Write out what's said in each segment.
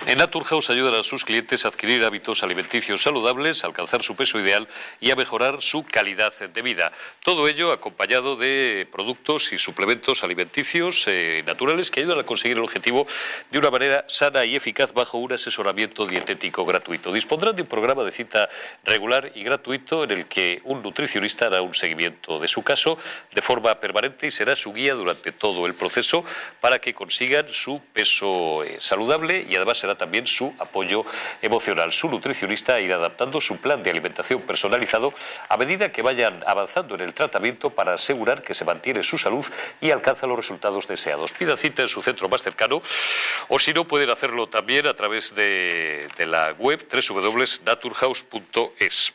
En Naturhaus ayudan a sus clientes a adquirir hábitos alimenticios saludables, a alcanzar su peso ideal y a mejorar su calidad de vida. Todo ello acompañado de productos y suplementos alimenticios naturales que ayudan a conseguir el objetivo de una manera sana y eficaz bajo un asesoramiento dietético gratuito. Dispondrán de un programa de cita regular y gratuito en el que un nutricionista hará un seguimiento de su caso de forma permanente y será su guía durante todo el proceso para que consigan su peso saludable y además será también su apoyo emocional. Su nutricionista irá adaptando su plan de alimentación personalizado a medida que vayan avanzando en el tratamiento para asegurar que se mantiene su salud y alcanza los resultados deseados. Pida cita en su centro más cercano o si no pueden hacerlo también a través de la web www.naturhaus.es.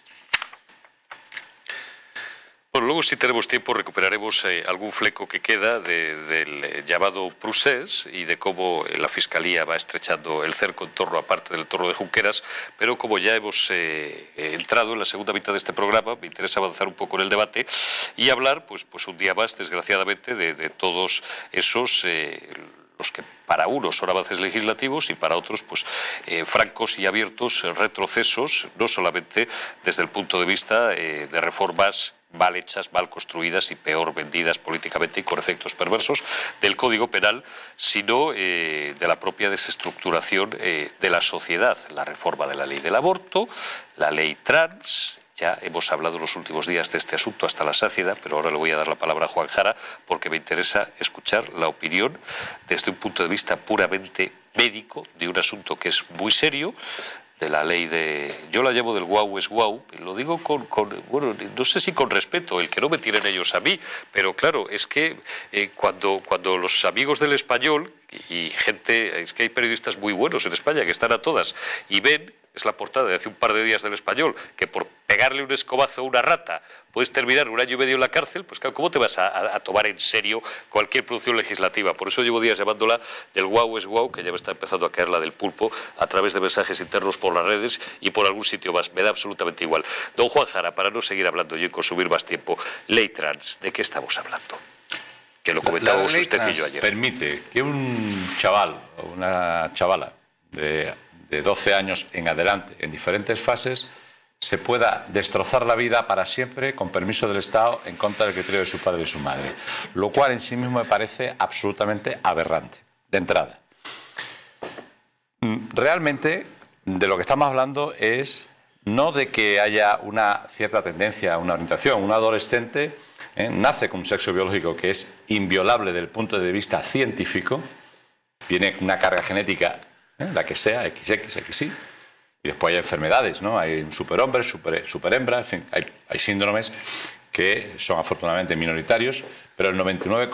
Bueno, luego si tenemos tiempo recuperaremos algún fleco que queda del llamado procés y de cómo la Fiscalía va estrechando el cerco en torno a parte del entorno de Junqueras, pero como ya hemos entrado en la segunda mitad de este programa, me interesa avanzar un poco en el debate y hablar, pues un día más, desgraciadamente, de todos esos los que para unos son avances legislativos y para otros pues francos y abiertos retrocesos, no solamente desde el punto de vista de reformas mal hechas, mal construidas y peor vendidas políticamente y con efectos perversos del Código Penal, sino de la propia desestructuración de la sociedad, la reforma de la ley del aborto, la ley trans. Ya hemos hablado en los últimos días de este asunto hasta la saciedad, pero ahora le voy a dar la palabra a Juan Jara porque me interesa escuchar la opinión desde un punto de vista puramente médico de un asunto que es muy serio, de la ley de... Yo la llamo del guau es guau, lo digo bueno, no sé si con respeto, el que no me tiren ellos a mí, pero claro, es que cuando los amigos del Español y gente, es que hay periodistas muy buenos en España que están a todas y ven, es la portada de hace un par de días del Español, que por pegarle un escobazo a una rata puedes terminar 1 año y medio en la cárcel, pues claro, ¿cómo te vas a tomar en serio cualquier producción legislativa? Por eso llevo días llamándola del guau es guau, que ya me está empezando a caer la del pulpo a través de mensajes internos por las redes y por algún sitio más. Me da absolutamente igual. Don Juan Jara, para no seguir hablando yo y consumir más tiempo, ley trans, ¿de qué estamos hablando? Que lo comentábamos usted y yo ayer. Permite que un chaval o una chavala de 12 años en adelante, en diferentes fases, se pueda destrozar la vida para siempre, con permiso del Estado, en contra del criterio de su padre y de su madre. Lo cual en sí mismo me parece absolutamente aberrante, de entrada. Realmente, de lo que estamos hablando es no de que haya una cierta tendencia, una orientación. Un adolescente nace con un sexo biológico que es inviolable desde el punto de vista científico, tiene una carga genética, la que sea, XX, XY, y después hay enfermedades, ¿no? Hay un superhombre, superhembra, en fin, hay síndromes que son afortunadamente minoritarios, pero el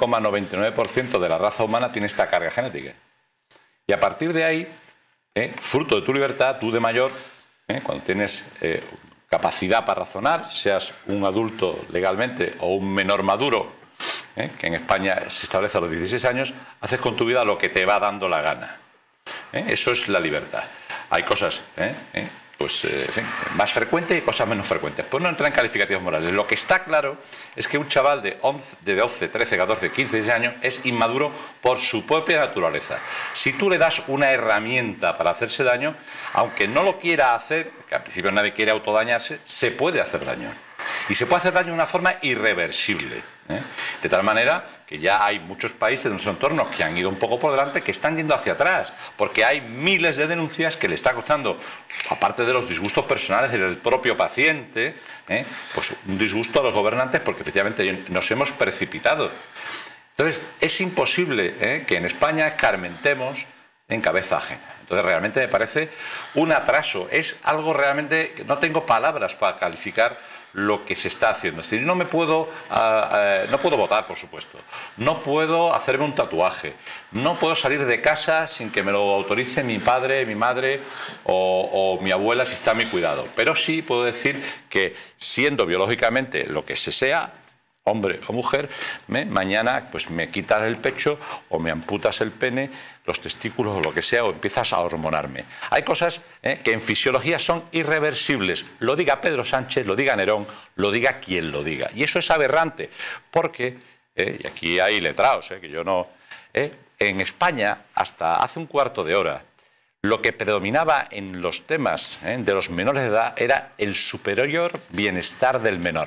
99,99% de la raza humana tiene esta carga genética. Y a partir de ahí, fruto de tu libertad, tú de mayor, cuando tienes capacidad para razonar, seas un adulto legalmente o un menor maduro, que en España se establece a los 16 años, haces con tu vida lo que te va dando la gana. Eso es la libertad. Hay cosas pues, en fin, más frecuentes y cosas menos frecuentes. Pues no entra en calificativos morales. Lo que está claro es que un chaval de 12, 13, 14, 15, 16 años es inmaduro por su propia naturaleza. Si tú le das una herramienta para hacerse daño, aunque no lo quiera hacer, que al principio nadie quiere autodañarse, se puede hacer daño. Y se puede hacer daño de una forma irreversible. De tal manera que ya hay muchos países de nuestro entorno que han ido un poco por delante, que están yendo hacia atrás, porque hay miles de denuncias que le está costando, aparte de los disgustos personales del propio paciente, pues un disgusto a los gobernantes porque efectivamente nos hemos precipitado. Entonces es imposible que en España escarmentemos en cabeza ajena. Entonces realmente me parece un atraso, es algo realmente que no tengo palabras para calificar lo que se está haciendo. Es decir, no puedo votar, por supuesto, no puedo hacerme un tatuaje, no puedo salir de casa sin que me lo autorice mi padre, mi madre o mi abuela si está a mi cuidado, pero sí puedo decir que siendo biológicamente lo que se sea, hombre o mujer, mañana pues me quitas el pecho o me amputas el pene, los testículos o lo que sea, o empiezas a hormonarme. Hay cosas que en fisiología son irreversibles. Lo diga Pedro Sánchez, lo diga Nerón, lo diga quien lo diga. Y eso es aberrante, porque, y aquí hay letrados, que yo no... en España, hasta hace un cuarto de hora, lo que predominaba en los temas de los menores de edad era el superior bienestar del menor.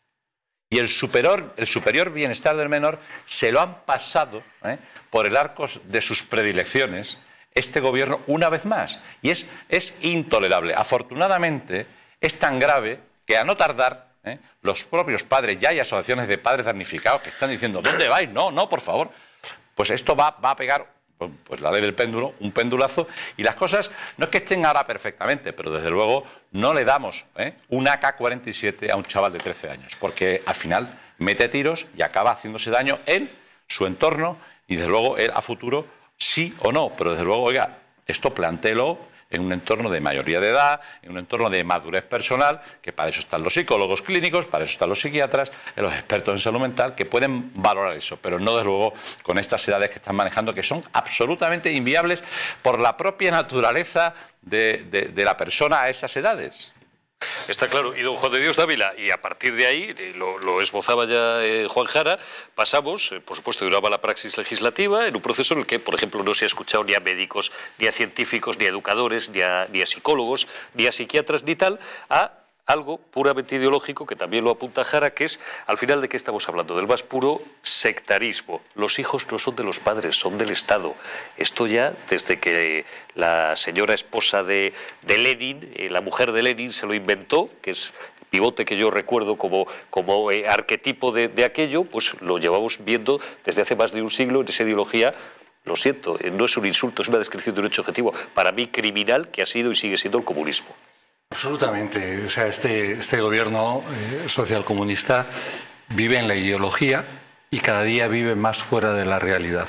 Y el superior bienestar del menor se lo han pasado por el arco de sus predilecciones este gobierno una vez más. Y es intolerable. Afortunadamente es tan grave que a no tardar los propios padres, ya hay asociaciones de padres damnificados que están diciendo ¿dónde vais? No, por favor. Pues esto va a pegar, pues la ley del péndulo, un pendulazo, y las cosas no es que estén ahora perfectamente, pero desde luego no le damos un AK-47 a un chaval de 13 años, porque al final mete tiros y acaba haciéndose daño él, su entorno, y desde luego él a futuro sí o no, pero desde luego, oiga, esto plantéelo en un entorno de mayoría de edad, en un entorno de madurez personal, que para eso están los psicólogos clínicos, para eso están los psiquiatras, los expertos en salud mental, que pueden valorar eso, pero no desde luego con estas edades que están manejando, que son absolutamente inviables por la propia naturaleza de la persona a esas edades. Está claro. Y don Juan de Dios Dávila, y a partir de ahí, lo esbozaba ya Juan Jara, pasamos, por supuesto, duraba la praxis legislativa en un proceso en el que, por ejemplo, no se ha escuchado ni a médicos, ni a científicos, ni a educadores, ni a psicólogos, ni a psiquiatras, ni tal, a algo puramente ideológico, que también lo apunta Jara, que es, al final, ¿de qué estamos hablando? Del más puro sectarismo. Los hijos no son de los padres, son del Estado. Esto ya, desde que la señora esposa de Lenin, la mujer de Lenin, se lo inventó, que es pivote que yo recuerdo como arquetipo de aquello, pues lo llevamos viendo desde hace más de un siglo en esa ideología. Lo siento, no es un insulto, es una descripción de un hecho objetivo, para mí criminal, que ha sido y sigue siendo el comunismo. Absolutamente. O sea, este gobierno socialcomunista vive en la ideología y cada día vive más fuera de la realidad.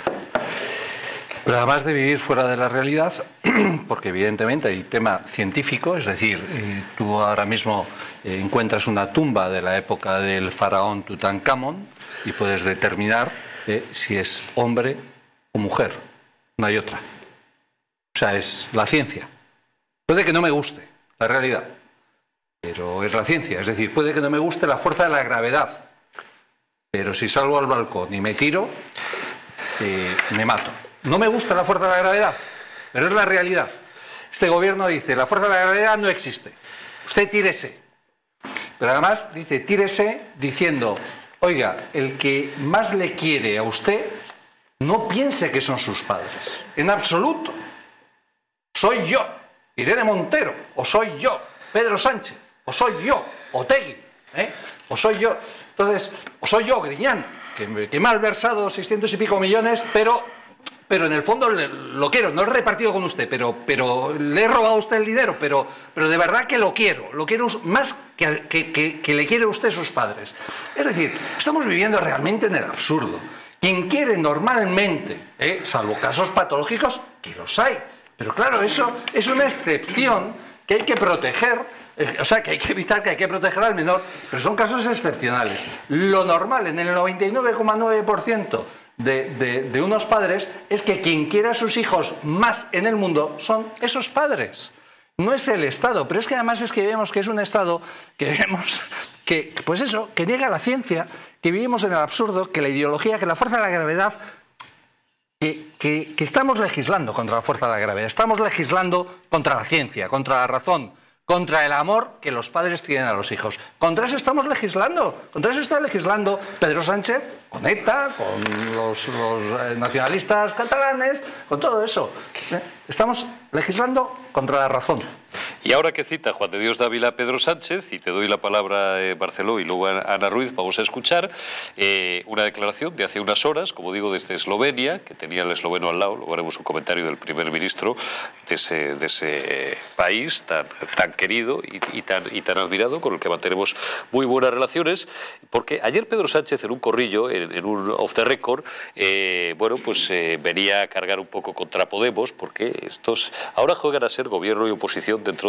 Pero además de vivir fuera de la realidad, porque evidentemente hay tema científico, es decir, tú ahora mismo encuentras una tumba de la época del faraón Tutankamón y puedes determinar si es hombre o mujer. No hay otra. O sea, es la ciencia. Puede que no me guste la realidad, pero es la ciencia. Es decir, puede que no me guste la fuerza de la gravedad, pero si salgo al balcón y me tiro, me mato. No me gusta la fuerza de la gravedad, pero es la realidad. Este gobierno dice, la fuerza de la gravedad no existe, usted tírese. Pero además dice, tírese diciendo, oiga, el que más le quiere a usted, no piense que son sus padres, en absoluto. Soy yo, Irene Montero, o soy yo, Pedro Sánchez, o soy yo, Otegi, o soy yo. Entonces, o soy yo, Griñán, que me ha malversado 600 y pico millones, pero en el fondo lo quiero, no he repartido con usted, pero le he robado a usted el dinero, pero de verdad que lo quiero más que le quiere usted a sus padres. Es decir, estamos viviendo realmente en el absurdo. Quien quiere normalmente, salvo casos patológicos, que los hay, pero claro, eso es una excepción que hay que proteger, o sea, que hay que evitar, que hay que proteger al menor, pero son casos excepcionales. Lo normal en el 99,9% de unos padres es que quien quiera a sus hijos más en el mundo son esos padres. No es el Estado, pero es que además es que vemos que es un Estado que vemos que, pues eso, que niega la ciencia, que vivimos en el absurdo, que la ideología, que la fuerza de la gravedad, que estamos legislando contra la fuerza de la gravedad, estamos legislando contra la ciencia, contra la razón, contra el amor que los padres tienen a los hijos. Contra eso estamos legislando, contra eso está legislando Pedro Sánchez, con ETA, con los nacionalistas catalanes, con todo eso. Estamos legislando contra la razón. Y ahora que cita Juan de Dios Dávila a Pedro Sánchez, y te doy la palabra Barceló y luego a Ana Ruiz, vamos a escuchar una declaración de hace unas horas, como digo, desde Eslovenia, que tenía el esloveno al lado. Luego haremos un comentario del primer ministro de ese país tan querido y tan admirado, con el que mantenemos muy buenas relaciones, porque ayer Pedro Sánchez, en un corrillo, en un off the record, bueno, pues venía a cargar un poco contra Podemos, porque estos ahora juegan a ser gobierno y oposición dentro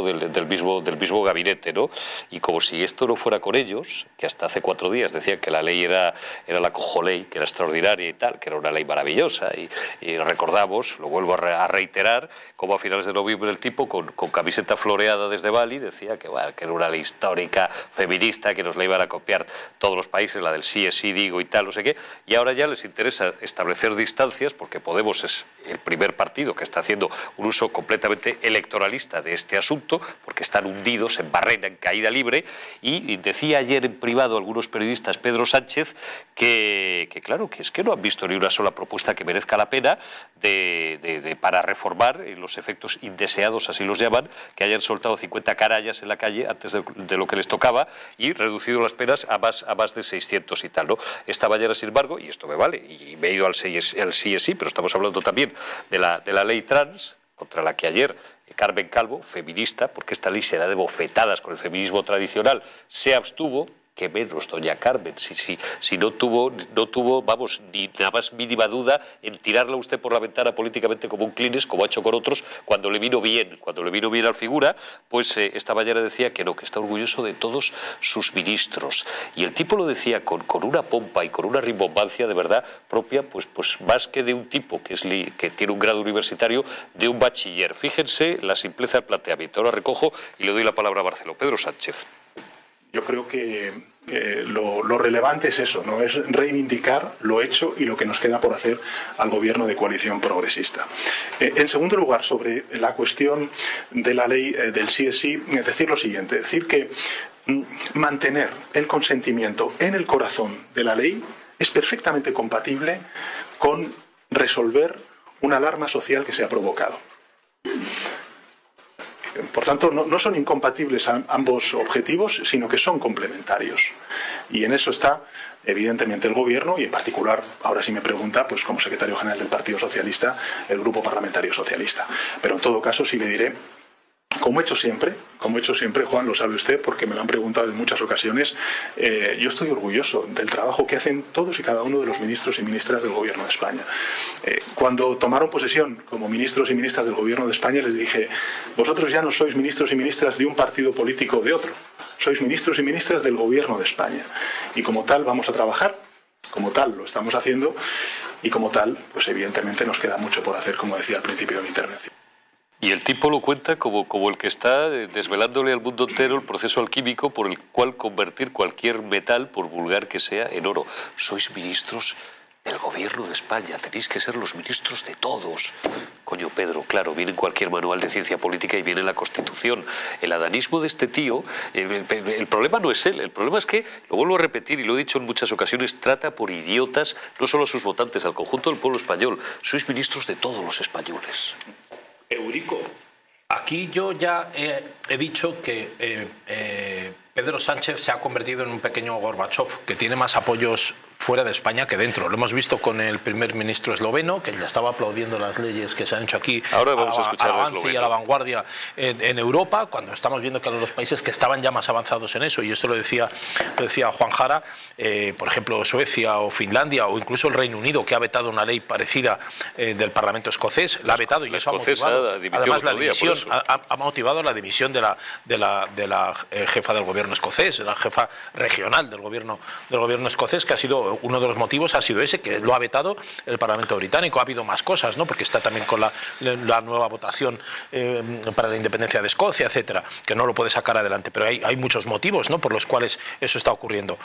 dentro del mismo gabinete, ¿no? Y como si esto no fuera con ellos, que hasta hace 4 días decían que la ley era la cojoley, que era extraordinaria y tal, que era una ley maravillosa, y recordamos, lo vuelvo a reiterar, como a finales de noviembre el tipo con camiseta floreada desde Bali decía que, bueno, que era una ley histórica, feminista, que nos la iban a copiar todos los países, la del sí es sí, digo y tal, no sé qué, y ahora ya les interesa establecer distancias porque Podemos es el primer partido que está haciendo un uso completamente electoralista de este asunto, porque están hundidos en barrena, en caída libre, y decía ayer en privado a algunos periodistas Pedro Sánchez que claro, que es que no han visto ni una sola propuesta que merezca la pena para reformar los efectos indeseados, así los llaman, que hayan soltado 50 canallas en la calle antes de lo que les tocaba y reducido las penas a más de 600 y tal, ¿no? Esta mañana, sin embargo, y esto me vale, y me he ido al sí es sí, pero estamos hablando también de la ley trans, contra la que ayer Carmen Calvo, feminista, porque esta ley se da de bofetadas con el feminismo tradicional, se abstuvo. Que menos, doña Carmen, si no tuvo, vamos, ni la más mínima duda en tirarla usted por la ventana políticamente como un Kleenex, como ha hecho con otros, cuando le vino bien al figura, pues esta mañana decía que no, que está orgulloso de todos sus ministros. Y el tipo lo decía con una pompa y con una rimbombancia de verdad propia, pues más que de un tipo que tiene un grado universitario, de un bachiller. Fíjense la simpleza del planteamiento. Ahora recojo y le doy la palabra a Barceló. Pedro Sánchez. Yo creo que lo relevante es eso, ¿no? Es reivindicar lo hecho y lo que nos queda por hacer al gobierno de coalición progresista. En segundo lugar, sobre la cuestión de la ley del sí es sí, decir lo siguiente, decir que mantener el consentimiento en el corazón de la ley es perfectamente compatible con resolver una alarma social que se ha provocado. Por tanto, no son incompatibles ambos objetivos, sino que son complementarios. Y en eso está, evidentemente, el Gobierno y, en particular, ahora sí me pregunta, pues como secretario general del Partido Socialista, el Grupo Parlamentario Socialista. Pero en todo caso sí le diré, como he hecho siempre, Juan, lo sabe usted, porque me lo han preguntado en muchas ocasiones, yo estoy orgulloso del trabajo que hacen todos y cada uno de los ministros y ministras del Gobierno de España. Cuando tomaron posesión como ministros y ministras del Gobierno de España, les dije, vosotros ya no sois ministros y ministras de un partido político o de otro, sois ministros y ministras del Gobierno de España. Y como tal vamos a trabajar, como tal lo estamos haciendo, y como tal, pues evidentemente nos queda mucho por hacer, como decía al principio de mi intervención. Y el tipo lo cuenta como el que está desvelándole al mundo entero el proceso alquímico por el cual convertir cualquier metal, por vulgar que sea, en oro. Sois ministros del Gobierno de España, tenéis que ser los ministros de todos. Coño, Pedro, claro, viene en cualquier manual de ciencia política y viene en la Constitución. El adanismo de este tío, el problema no es él, el problema es que, lo vuelvo a repetir y lo he dicho en muchas ocasiones, trata por idiotas no solo a sus votantes, al conjunto del pueblo español. Sois ministros de todos los españoles. Eurico, aquí yo ya he dicho que Pedro Sánchez se ha convertido en un pequeño Gorbachov, que tiene más apoyos fuera de España que dentro. Lo hemos visto con el primer ministro esloveno, que ya estaba aplaudiendo las leyes que se han hecho aquí. Ahora vamos a escuchar al avance y a la vanguardia en Europa, cuando estamos viendo que los países que estaban ya más avanzados en eso, y esto lo decía Juan Jara, por ejemplo Suecia o Finlandia o incluso el Reino Unido, que ha vetado una ley parecida del Parlamento escocés, la ha vetado y eso ha motivado, además la dimisión, ha motivado la dimisión de la jefa del gobierno escocés, de la jefa regional del gobierno escocés, que ha sido uno de los motivos, ha sido ese, que lo ha vetado el Parlamento británico. Ha habido más cosas, ¿no? Porque está también con la nueva votación para la independencia de Escocia, etcétera, que no lo puede sacar adelante, pero hay muchos motivos, ¿no?, por los cuales eso está ocurriendo.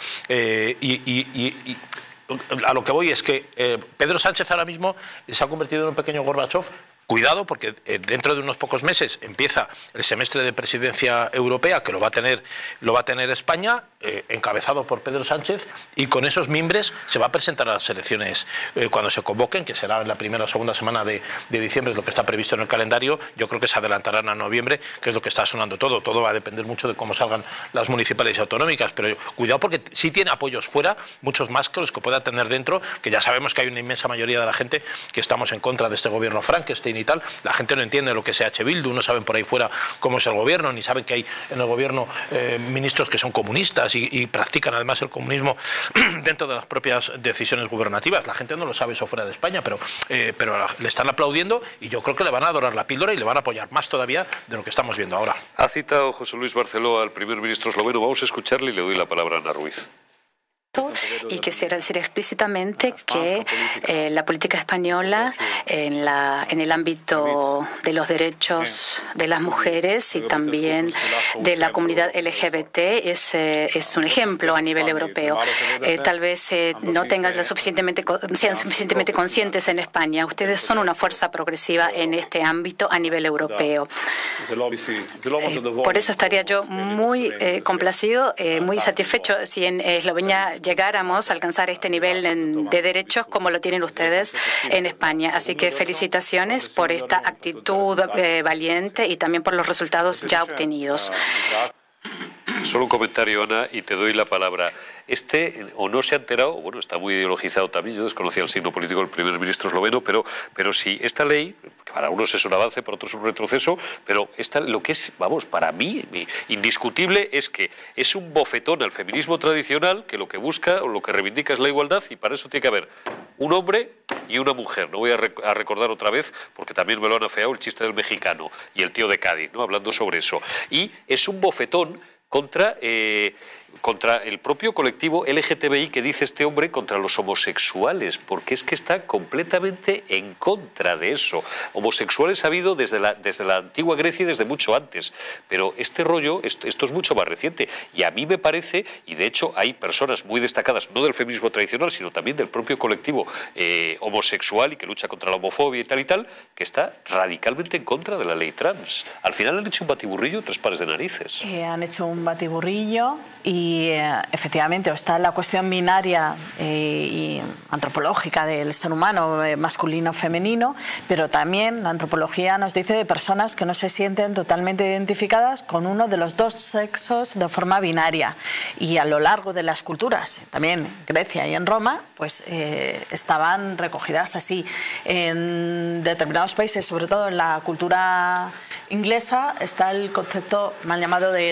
A lo que voy es que Pedro Sánchez ahora mismo se ha convertido en un pequeño Gorbachov. Cuidado, porque dentro de unos pocos meses empieza el semestre de presidencia europea, que lo va a tener España, encabezado por Pedro Sánchez, y con esos mimbres se va a presentar a las elecciones cuando se convoquen, que será en la primera o segunda semana de diciembre, es lo que está previsto en el calendario. Yo creo que se adelantarán a noviembre, que es lo que está sonando todo. Todo va a depender mucho de cómo salgan las municipales y autonómicas, pero cuidado, porque sí tiene apoyos fuera, muchos más que los que pueda tener dentro, que ya sabemos que hay una inmensa mayoría de la gente que estamos en contra de este gobierno Frankenstein y tal. La gente no entiende lo que es Bildu, no saben por ahí fuera cómo es el gobierno, ni saben que hay en el gobierno ministros que son comunistas comunistas y practican además el comunismo dentro de las propias decisiones gubernativas. La gente no lo sabe eso fuera de España, pero le están aplaudiendo y yo creo que le van a adorar la píldora y le van a apoyar más todavía de lo que estamos viendo ahora. Ha citado José Luis Barceló al primer ministro esloveno. Vamos a escucharle y le doy la palabra a Ana Ruiz. Y quisiera decir explícitamente que la política española en el ámbito de los derechos de las mujeres y también de la comunidad LGBT es un ejemplo a nivel europeo. Tal vez no sean suficientemente conscientes en España. Ustedes son una fuerza progresiva en este ámbito a nivel europeo. Por eso estaría yo muy complacido, muy satisfecho si en Eslovenia llegáramos a alcanzar este nivel de derechos como lo tienen ustedes en España. Así que felicitaciones por esta actitud valiente y también por los resultados ya obtenidos. Solo un comentario, Ana, y te doy la palabra. O no se ha enterado, bueno, está muy ideologizado también, yo desconocía el signo político del primer ministro esloveno, pero si esta ley, que para unos es un avance, para otros es un retroceso, pero lo que es, vamos, para mí, indiscutible es que es un bofetón al feminismo tradicional que lo que busca o lo que reivindica es la igualdad y para eso tiene que haber un hombre y una mujer. No voy a recordar otra vez, porque también me lo han afeado, el chiste del mexicano y el tío de Cádiz, ¿no? Hablando sobre eso. Y es un bofetón contra el propio colectivo LGTBI que dice este hombre, contra los homosexuales, porque es que está completamente en contra de eso. Homosexuales ha habido desde la antigua Grecia y desde mucho antes, pero este rollo, esto es mucho más reciente, y a mí me parece, y de hecho hay personas muy destacadas, no del feminismo tradicional, sino también del propio colectivo homosexual y que lucha contra la homofobia y tal, que está radicalmente en contra de la ley trans. Al final han hecho un batiburrillo, 3 pares de narices. Han hecho un batiburrillo y efectivamente está la cuestión binaria y antropológica del ser humano, masculino-femenino, pero también la antropología nos dice de personas que no se sienten totalmente identificadas con uno de los dos sexos de forma binaria. Y a lo largo de las culturas, también en Grecia y en Roma, pues estaban recogidas así. En determinados países, sobre todo en la cultura inglesa, está el concepto mal llamado de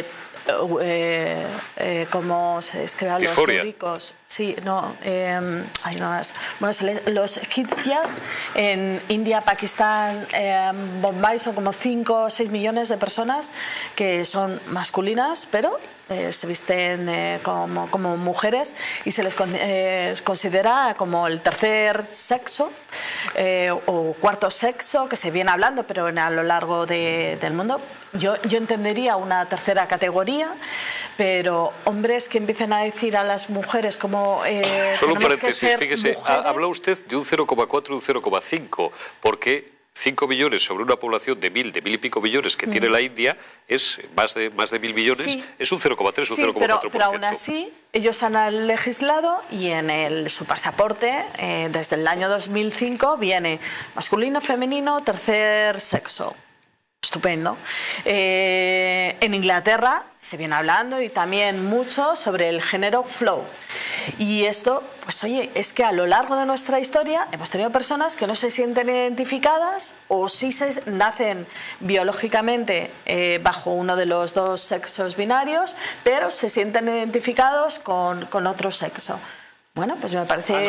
como se describe a los ricos. Sí, no, hay unas. Bueno, los egipcios en India, Pakistán, Bombay son como 5 o 6 millones de personas que son masculinas, pero se visten como mujeres y se les considera como el tercer sexo o cuarto sexo que se viene hablando, pero a lo largo del mundo. Yo entendería una tercera categoría, pero hombres que empiecen a decir a las mujeres como solo un paréntesis, que ser fíjese, mujeres. habla usted de un 0,4 y un 0,5, porque 5 millones sobre una población de 1.000 y pico millones que tiene la India es más de 1.000 millones, sí. Es un 0,3 o 0,4%. Pero aún así, ellos han legislado y en su pasaporte, desde el año 2005, viene masculino, femenino, tercer sexo. Estupendo. En Inglaterra se viene hablando y también mucho sobre el género flow. Y esto, pues oye, es que a lo largo de nuestra historia hemos tenido personas que no se sienten identificadas o sí nacen biológicamente bajo uno de los dos sexos binarios, pero se sienten identificados con otro sexo. Bueno, pues me parece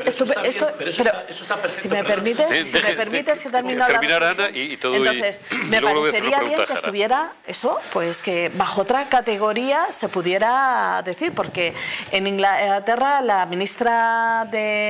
si me permites que termine terminar, Ana, y todo. Entonces, me parecería bien que estuviera eso, pues que bajo otra categoría se pudiera decir, porque en Inglaterra la ministra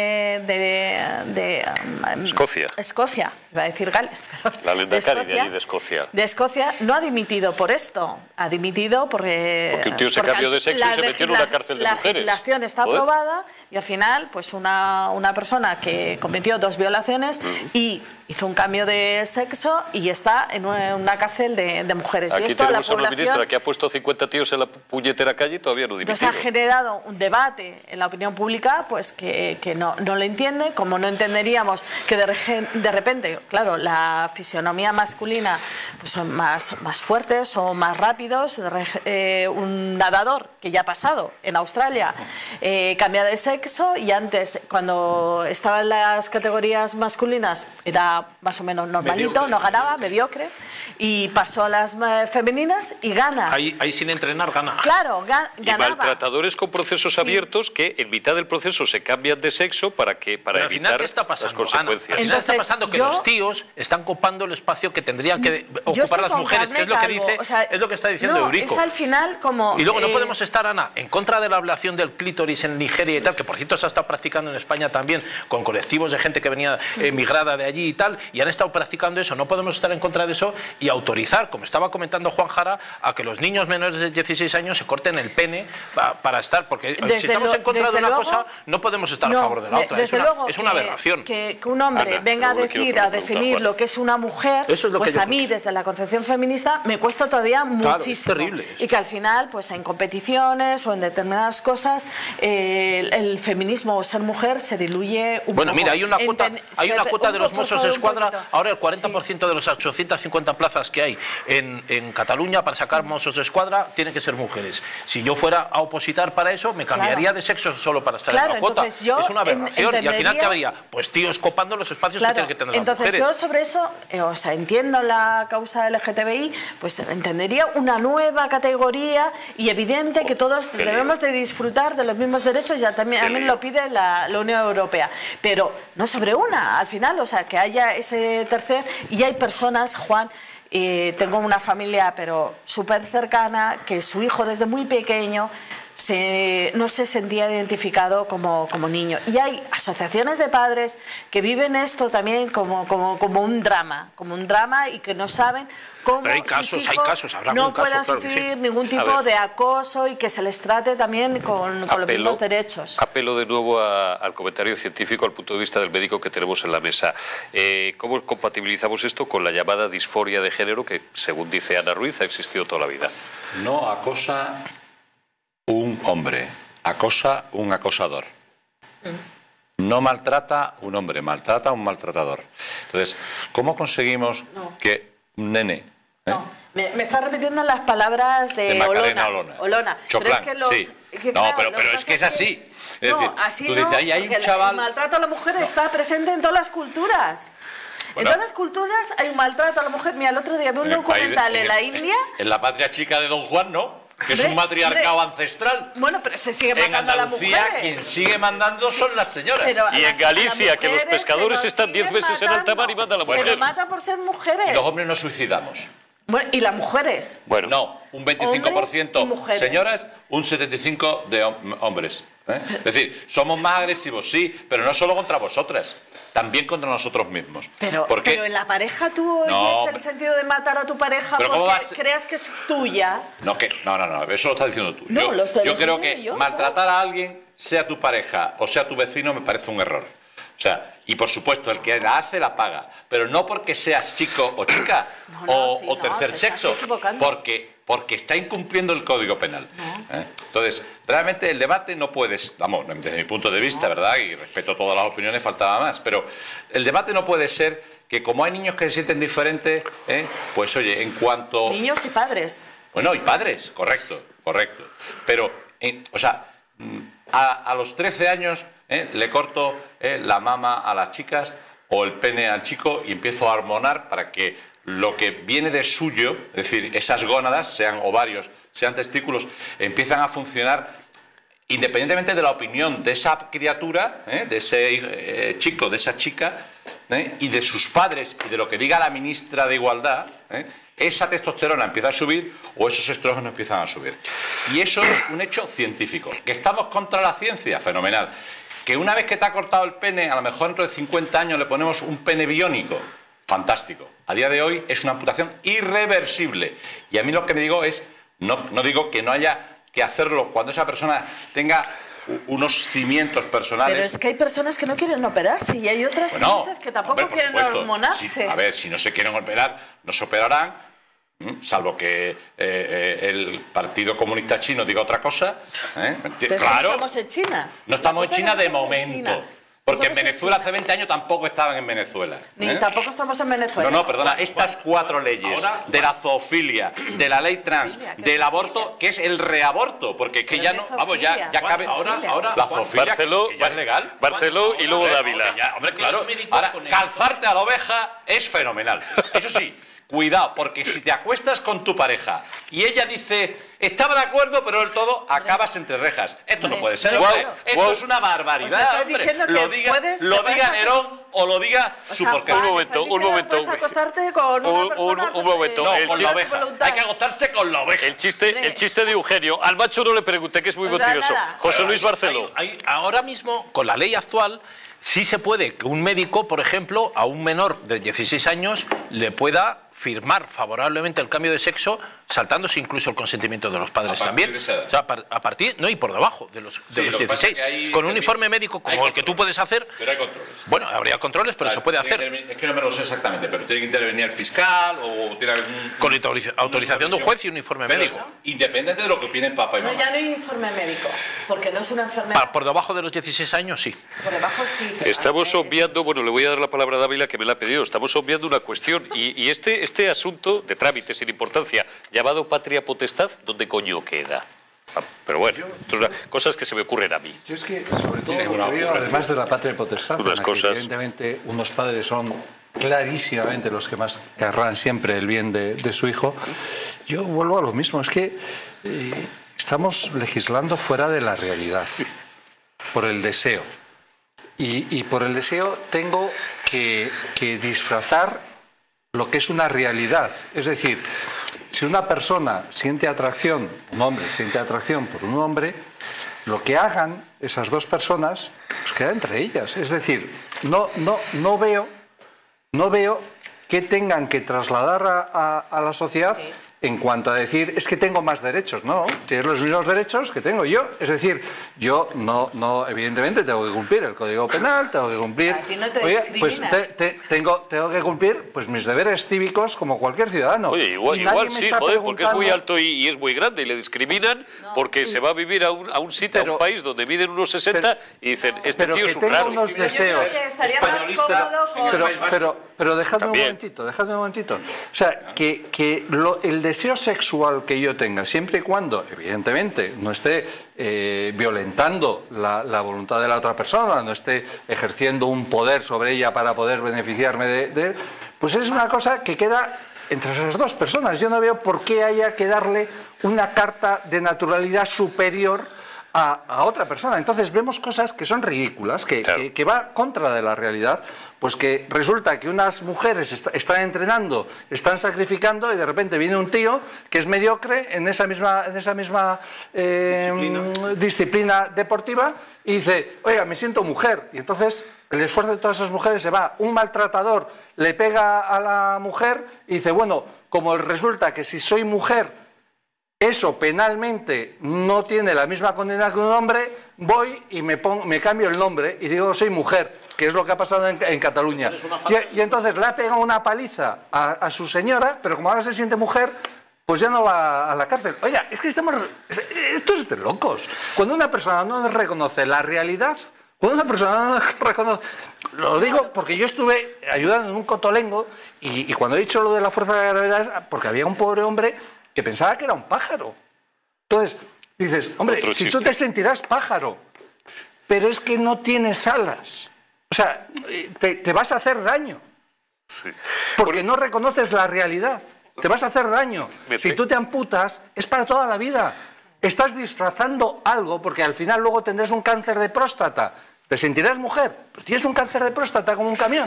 de Escocia, iba a decir Gales, la lendakari de allí de Escocia. De Escocia no ha dimitido por esto, ha dimitido porque un tío se cambió de sexo y se metió en una cárcel de mujeres. La legislación está aprobada. Y al final, pues una persona que cometió 2 violaciones y hizo un cambio de sexo y está en una cárcel de mujeres. Aquí y esto tenemos a la una ministra que ha puesto 50 tíos en la puñetera calle y todavía no dimitido. Entonces ha generado un debate en la opinión pública pues que no lo entiende, como no entenderíamos que de repente, claro, la fisionomía masculina pues son más fuertes o más rápidos. Un nadador que ya ha pasado en Australia cambia de sexo y antes, cuando estaban las categorías masculinas, era era más o menos normalito, mediocre, no ganaba, mediocre, y pasó a las femeninas y gana. Ahí sin entrenar gana. Claro, ganaba. Y maltratadores con procesos abiertos que en mitad del proceso se cambian de sexo para evitar final, ¿qué está pasando, las consecuencias. Ana? Al final está pasando que los tíos están copando el espacio que tendrían que ocupar las mujeres, que es lo que dice, o sea, es lo que está diciendo Eurico. Es al final como... Y luego no podemos estar, Ana, en contra de la ablación del clítoris en Nigeria y tal, que por cierto se ha estado practicando en España también con colectivos de gente que venía emigrada de allí y tal, y han estado practicando eso. No podemos estar en contra de eso y autorizar, como estaba comentando Juan Jara, a que los niños menores de 16 años se corten el pene para estar, porque si estamos en contra de una cosa, no podemos estar a favor de la otra. Es una aberración. Que un hombre venga a decir, a definir lo que es una mujer, pues a mí, desde la concepción feminista, me cuesta todavía muchísimo. Claro, es terrible. Y que al final, pues en competiciones o en determinadas cosas, el feminismo o ser mujer se diluye un poco. Bueno, mira, hay una cuota de los Mossos de Escuadra, ahora el 40% de las 850 plazas que hay en Cataluña para sacar Mossos de Escuadra tienen que ser mujeres. Si yo fuera a opositar para eso, me cambiaría de sexo solo para estar en la cuota. Es una aberración. Y al final, ¿qué habría? Pues tíos copando los espacios que tienen que tener las mujeres. Entonces yo sobre eso, o sea, entiendo la causa LGTBI, pues entendería una nueva categoría y evidente que todos debemos de disfrutar de los mismos derechos, ya también lo pide la Unión Europea, pero no sobre una, al final, o sea, que haya ese tercer, y hay personas, Juan, tengo una familia pero súper cercana, que su hijo desde muy pequeño no se sentía identificado como niño. Y hay asociaciones de padres que viven esto también como un drama y que no saben cómo sus hijos no puedan sufrir ningún tipo de acoso y que se les trate también con los mismos derechos. Apelo de nuevo al comentario científico, al punto de vista del médico que tenemos en la mesa. ¿Cómo compatibilizamos esto con la llamada disforia de género que, según dice Ana Ruiz, ha existido toda la vida? No acosa un hombre, acosa un acosador. No maltrata un hombre, maltrata un maltratador. Entonces, ¿cómo conseguimos que un nene... No, me está repitiendo las palabras de Olona. Choclán, pero es que pero es que es así. Es decir, así tú dices, hay un chaval... El maltrato a la mujer está presente en todas las culturas. Bueno, en todas las culturas hay un maltrato a la mujer. Mira, el otro día vi un documental en la India... En la patria chica de Don Juan, ¿no? Que es un matriarcado ancestral. Bueno, pero se sigue mandando a las mujeres. En Andalucía quien sigue mandando son las señoras. Y en Galicia, que los pescadores están 10 meses en alta mar y mandan a la mujer. Se lo mata por ser mujeres. Y los hombres nos suicidamos. Bueno, ¿y las mujeres? Bueno, no, un 25% señoras, un 75% de hombres. Es decir, somos más agresivos, sí, pero no solo contra vosotras, también contra nosotros mismos. Pero en la pareja tú oyes el sentido de matar a tu pareja porque creas que es tuya. No, eso lo estás diciendo tú. Yo creo que maltratar a alguien, sea tu pareja o sea tu vecino, me parece un error. O sea, y por supuesto, el que la hace la paga, pero no porque seas chico o chica o tercer sexo, porque está incumpliendo el Código Penal. Entonces, realmente el debate no puedes, vamos, desde mi punto de vista, ¿verdad? Y respeto todas las opiniones, faltaba más, pero el debate no puede ser que como hay niños que se sienten diferentes, pues oye, en cuanto... Niños y padres. Bueno, y padres, correcto. Pero, o sea, a los 13 años le corto la mama a las chicas o el pene al chico y empiezo a hormonar para que lo que viene de suyo, es decir, esas gónadas, sean ovarios, sean testículos, empiezan a funcionar independientemente de la opinión de esa criatura, de ese chico, de esa chica, y de sus padres y de lo que diga la ministra de Igualdad, esa testosterona empieza a subir o esos estrógenos empiezan a subir. Y eso es un hecho científico. ¿Que estamos contra la ciencia? Fenomenal. Que una vez que te ha cortado el pene, a lo mejor dentro de 50 años le ponemos un pene biónico. Fantástico. A día de hoy es una amputación irreversible. Y a mí lo que me digo es, no digo que no haya que hacerlo cuando esa persona tenga unos cimientos personales. Pero es que hay personas que no quieren operarse y hay otras muchas que tampoco quieren hormonarse. Si no se quieren operar, no se operarán, salvo que el Partido Comunista Chino diga otra cosa. Pero claro, no estamos en China. No estamos en China de momento. Porque en Venezuela hace 20 años tampoco estaban en Venezuela. Ni tampoco estamos en Venezuela. No, perdona, estas 4 leyes, de la zoofilia, de la ley trans, del aborto, que es el reaborto, porque es que ya no, vamos, ya cabe. Ahora la zoofilia, Barceló, que ya es legal. Barceló y luego Dávila. Hombre, claro. Ahora, calzarte a la oveja es fenomenal. Eso sí. Cuidado, porque si te acuestas con tu pareja y ella dice, estaba de acuerdo, pero del todo acabas entre rejas. Esto no puede ser. Esto es una barbaridad, hombre. Lo diga Nerón o lo diga su porqué. Un momento. Puedes acostarte con una persona, un momento. No, con la oveja. Hay que acostarse con la oveja. El chiste de Eugenio. Al macho no le pregunté, que es muy mentiroso. José Luis Barceló. Ahora mismo, con la ley actual, sí se puede que un médico, por ejemplo, a un menor de 16 años le pueda firmar favorablemente el cambio de sexo, saltándose incluso el consentimiento de los padres también. O sea, a partir, no, y por debajo de los 16. Con un informe médico como el que tú puedes hacer. Pero hay controles. Bueno, habría controles, pero se puede hacer. Es que no me lo sé exactamente, pero tiene que intervenir el fiscal o tiene algún... Con autorización de un juez y un informe médico. Independiente de lo que opinen papá y mamá. No, ya no hay informe médico, porque no es una enfermedad. Por debajo de los 16 años, sí. Por debajo sí. Estamos obviando, bueno, le voy a dar la palabra a Dávila, que me la ha pedido. Estamos obviando una cuestión, y este asunto de trámite sin importancia, llamado patria potestad, ¿dónde coño queda? Pero bueno, cosas que se me ocurren a mí. Yo es que, sobre todo, además de la patria potestad, evidentemente unos padres son clarísimamente los que más querrán siempre el bien de su hijo, yo vuelvo a lo mismo, es que estamos legislando fuera de la realidad, por el deseo. Y por el deseo tengo que disfrazar lo que es una realidad. Es decir, si una persona siente atracción, un hombre siente atracción por un hombre, lo que hagan esas dos personas, pues queda entre ellas. Es decir, no veo que tengan que trasladar a la sociedad en cuanto a decir, es que tengo más derechos. No, tienes los mismos derechos que tengo yo. Es decir, yo no evidentemente tengo que cumplir el Código Penal, tengo que cumplir... Oye, pues tengo que cumplir pues mis deberes cívicos como cualquier ciudadano. Oye, igual sí, joder, porque es muy alto y es muy grande y le discriminan porque se va a vivir a un sitio, a un país donde miden unos 60 y dicen, este tío es un raro. Unos deseos. Estaría más cómodo con... Pero dejadme un momentito. O sea, que el deseo sexual que yo tenga, siempre y cuando, evidentemente, no esté violentando la voluntad de la otra persona, no esté ejerciendo un poder sobre ella para poder beneficiarme de él, pues es una cosa que queda entre esas dos personas. Yo no veo por qué haya que darle una carta de naturalidad superior a otra persona. Entonces vemos cosas que son ridículas, que va contra de la realidad, pues que resulta que unas mujeres están entrenando, están sacrificando y de repente viene un tío que es mediocre en esa misma disciplina deportiva y dice, oiga, me siento mujer. Y entonces el esfuerzo de todas esas mujeres se va. Un maltratador le pega a la mujer y dice, bueno, como resulta que si soy mujer eso penalmente no tiene la misma condena que un hombre, voy y me cambio el nombre y digo soy mujer, que es lo que ha pasado en Cataluña. Y entonces le ha pegado una paliza a su señora, pero como ahora se siente mujer, pues ya no va a la cárcel. Oiga, es que esto es de locos. Cuando una persona no reconoce la realidad, cuando una persona no reconoce... Lo digo porque yo estuve ayudando en un cotolengo y cuando he dicho lo de la fuerza de la gravedad, porque había un pobre hombre que pensaba que era un pájaro. Entonces, dices, hombre, si tú te sentirás pájaro, pero es que no tienes alas. O sea, te vas a hacer daño. Sí. Porque no reconoces la realidad. Te vas a hacer daño. Si tú te amputas, es para toda la vida. Estás disfrazando algo porque al final luego tendrás un cáncer de próstata. Te sentirás mujer, pero tienes un cáncer de próstata como un camión.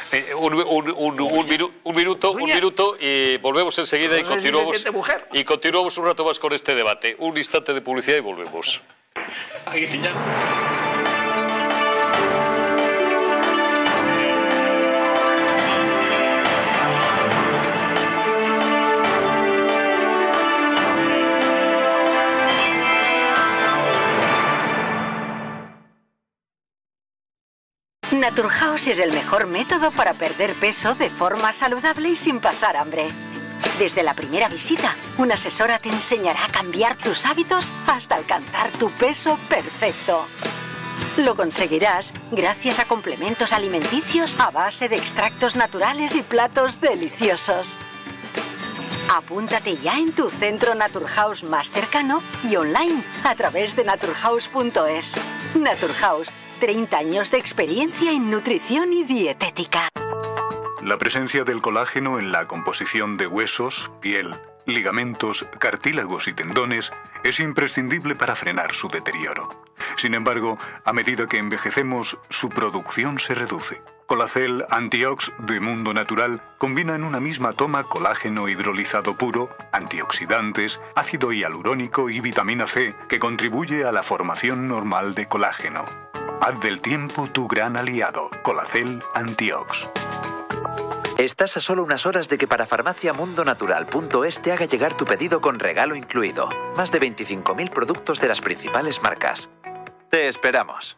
Un minuto y volvemos enseguida y continuamos un rato más con este debate. Un instante de publicidad y volvemos. Naturhaus es el mejor método para perder peso de forma saludable y sin pasar hambre. Desde la primera visita, una asesora te enseñará a cambiar tus hábitos hasta alcanzar tu peso perfecto. Lo conseguirás gracias a complementos alimenticios a base de extractos naturales y platos deliciosos. Apúntate ya en tu centro Naturhaus más cercano y online a través de naturhaus.es. Naturhaus, 30 años de experiencia en nutrición y dietética. La presencia del colágeno en la composición de huesos, piel, ligamentos, cartílagos y tendones es imprescindible para frenar su deterioro. Sin embargo, a medida que envejecemos, su producción se reduce. Colacel Antiox de Mundo Natural combina en una misma toma colágeno hidrolizado puro, antioxidantes, ácido hialurónico y vitamina C, que contribuye a la formación normal de colágeno. Haz del tiempo tu gran aliado. Colacel Antiox. Estás a solo unas horas de que parafarmaciamundonatural.es te haga llegar tu pedido con regalo incluido. Más de 25.000 productos de las principales marcas. Te esperamos.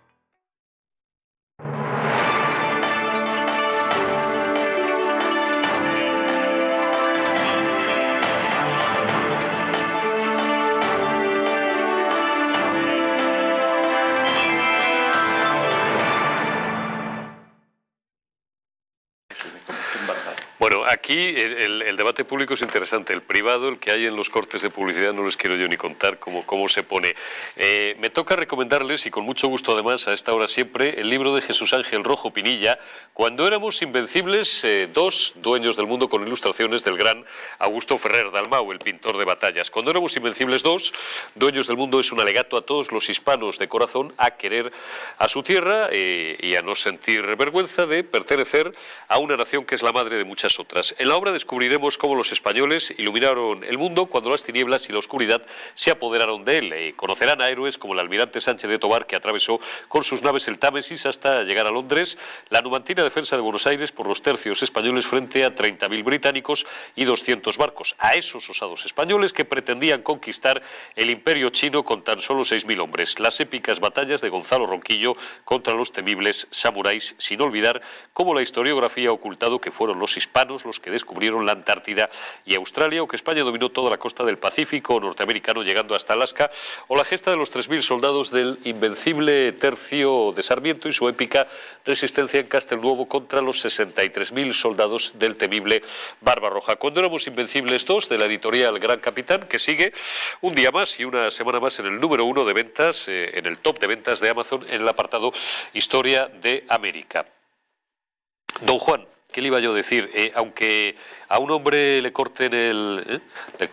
Bueno, aquí el debate público es interesante. El privado, el que hay en los cortes de publicidad, no les quiero yo ni contar cómo se pone. Me toca recomendarles, y con mucho gusto además, a esta hora siempre, el libro de Jesús Ángel Rojo Pinilla, Cuando éramos invencibles, dos dueños del mundo, con ilustraciones del gran Augusto Ferrer Dalmau, el pintor de batallas. Cuando éramos invencibles, dos dueños del mundo es un alegato a todos los hispanos de corazón a querer a su tierra y a no sentir vergüenza de pertenecer a una nación que es la madre de muchas otras. En la obra descubriremos cómo los españoles iluminaron el mundo cuando las tinieblas y la oscuridad se apoderaron de él. Conocerán a héroes como el almirante Sánchez de Tobar, que atravesó con sus naves el Támesis hasta llegar a Londres, la numantina defensa de Buenos Aires por los tercios españoles frente a 30.000 británicos y 200 barcos. A esos osados españoles que pretendían conquistar el imperio chino con tan solo 6.000 hombres. Las épicas batallas de Gonzalo Ronquillo contra los temibles samuráis, sin olvidar cómo la historiografía ha ocultado que fueron los hispanos los que descubrieron la Antártida y Australia, o que España dominó toda la costa del Pacífico norteamericano llegando hasta Alaska, o la gesta de los 3.000 soldados del invencible tercio de Sarmiento y su épica resistencia en Castelnuovo contra los 63.000 soldados del temible Barbarroja. Cuando éramos invencibles, dos, de la editorial Gran Capitán, que sigue un día más y una semana más en el número 1 de ventas, en el top de ventas de Amazon, en el apartado Historia de América. Don Juan, ¿qué le iba yo a decir? Aunque a un hombre le corten el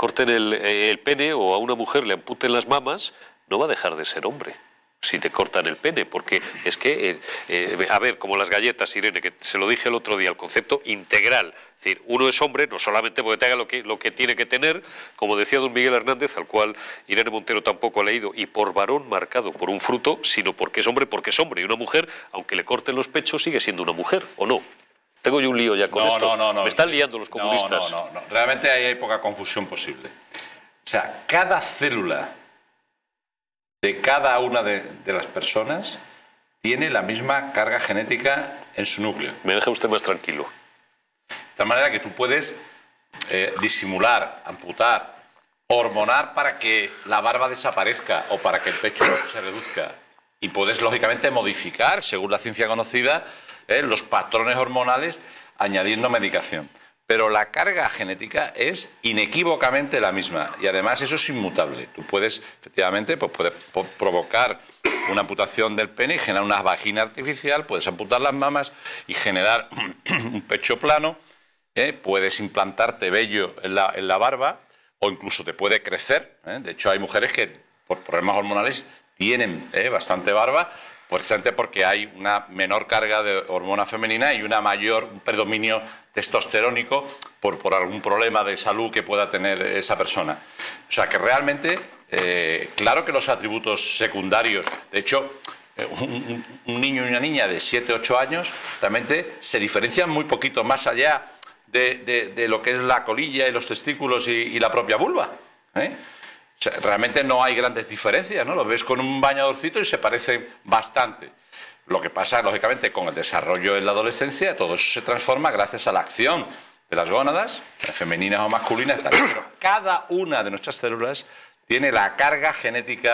pene, o a una mujer le amputen las mamas, no va a dejar de ser hombre si te cortan el pene, porque es que, a ver, como las galletas, Irene, que se lo dije el otro día, el concepto integral. Es decir, uno es hombre no solamente porque te haga lo que tiene que tener, como decía don Miguel Hernández, al cual Irene Montero tampoco ha leído, y por varón marcado por un fruto, sino porque es hombre, y una mujer, aunque le corten los pechos, sigue siendo una mujer, ¿o no? Tengo yo un lío ya con esto. No. Me están liando los comunistas. No. Realmente ahí hay poca confusión posible. O sea, cada célula de cada una de las personas tiene la misma carga genética en su núcleo. Me deja usted más tranquilo. De tal manera que tú puedes disimular, amputar, hormonar para que la barba desaparezca o para que el pecho se reduzca. Y puedes, lógicamente, modificar, según la ciencia conocida, los patrones hormonales añadiendo medicación. Pero la carga genética es inequívocamente la misma y además eso es inmutable. Tú puedes, efectivamente, puedes provocar una amputación del pene y generar una vagina artificial, puedes amputar las mamas y generar un pecho plano, puedes implantarte vello en la barba o incluso te puede crecer. De hecho, hay mujeres que por problemas hormonales tienen bastante barba, precisamente porque hay una menor carga de hormona femenina y un predominio testosterónico por algún problema de salud que pueda tener esa persona. O sea que realmente, claro que los atributos secundarios, de hecho, un niño y una niña de 7 o 8 años realmente se diferencian muy poquito más allá de lo que es la colilla y los testículos y la propia vulva. O sea, realmente no hay grandes diferencias, ¿no? Lo ves con un bañadorcito y se parecen bastante. Lo que pasa, lógicamente, con el desarrollo en la adolescencia, todo eso se transforma gracias a la acción de las gónadas, femeninas o masculinas, pero cada una de nuestras células tiene la carga genética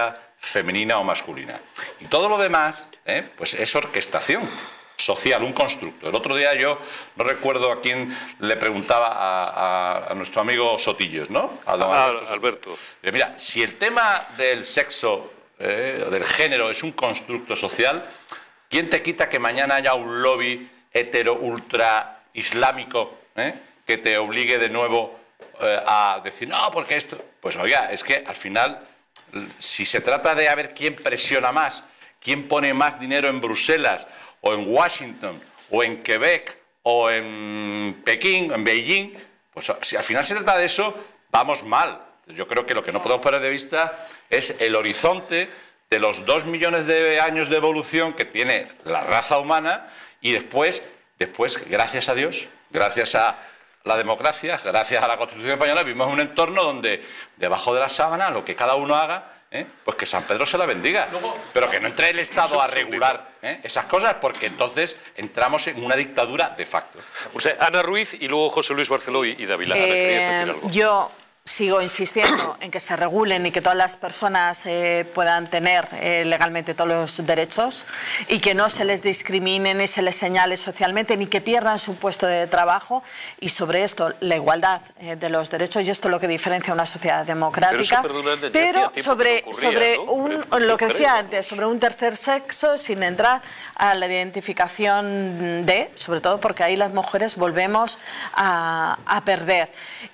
femenina o masculina. Y todo lo demás, pues es orquestación social, un constructo. El otro día yo no recuerdo a quién le preguntaba a nuestro amigo Sotillos, ¿no? A don Alberto. Mira, si el tema del sexo, del género, es un constructo social, ¿quién te quita que mañana haya un lobby hetero ultra islámico que te obligue de nuevo a decir, no, porque esto... Pues oiga, es que al final, si se trata de a ver quién presiona más, quién pone más dinero en Bruselas, o en Washington, o en Quebec, o en Pekín, en Beijing, pues si al final se trata de eso, vamos mal. Yo creo que lo que no podemos perder de vista es el horizonte de los 2 millones de años de evolución que tiene la raza humana y después, gracias a Dios, gracias a la democracia, gracias a la Constitución española, vivimos en un entorno donde debajo de la sábana lo que cada uno haga, pues que San Pedro se la bendiga, pero que no entre el Estado a regular esas cosas, porque entonces entramos en una dictadura de facto. O sea, Ana Ruiz y luego José Luis Barceló y David Lara. ¿Querías decir algo? Yo sigo insistiendo en que se regulen y que todas las personas puedan tener legalmente todos los derechos y que no se les discrimine ni se les señale socialmente ni que pierdan su puesto de trabajo, y sobre esto la igualdad de los derechos, y esto es lo que diferencia una sociedad democrática, pero sobre lo que decía antes, sobre un tercer sexo, sin entrar a la identificación de, sobre todo porque ahí las mujeres volvemos a perder.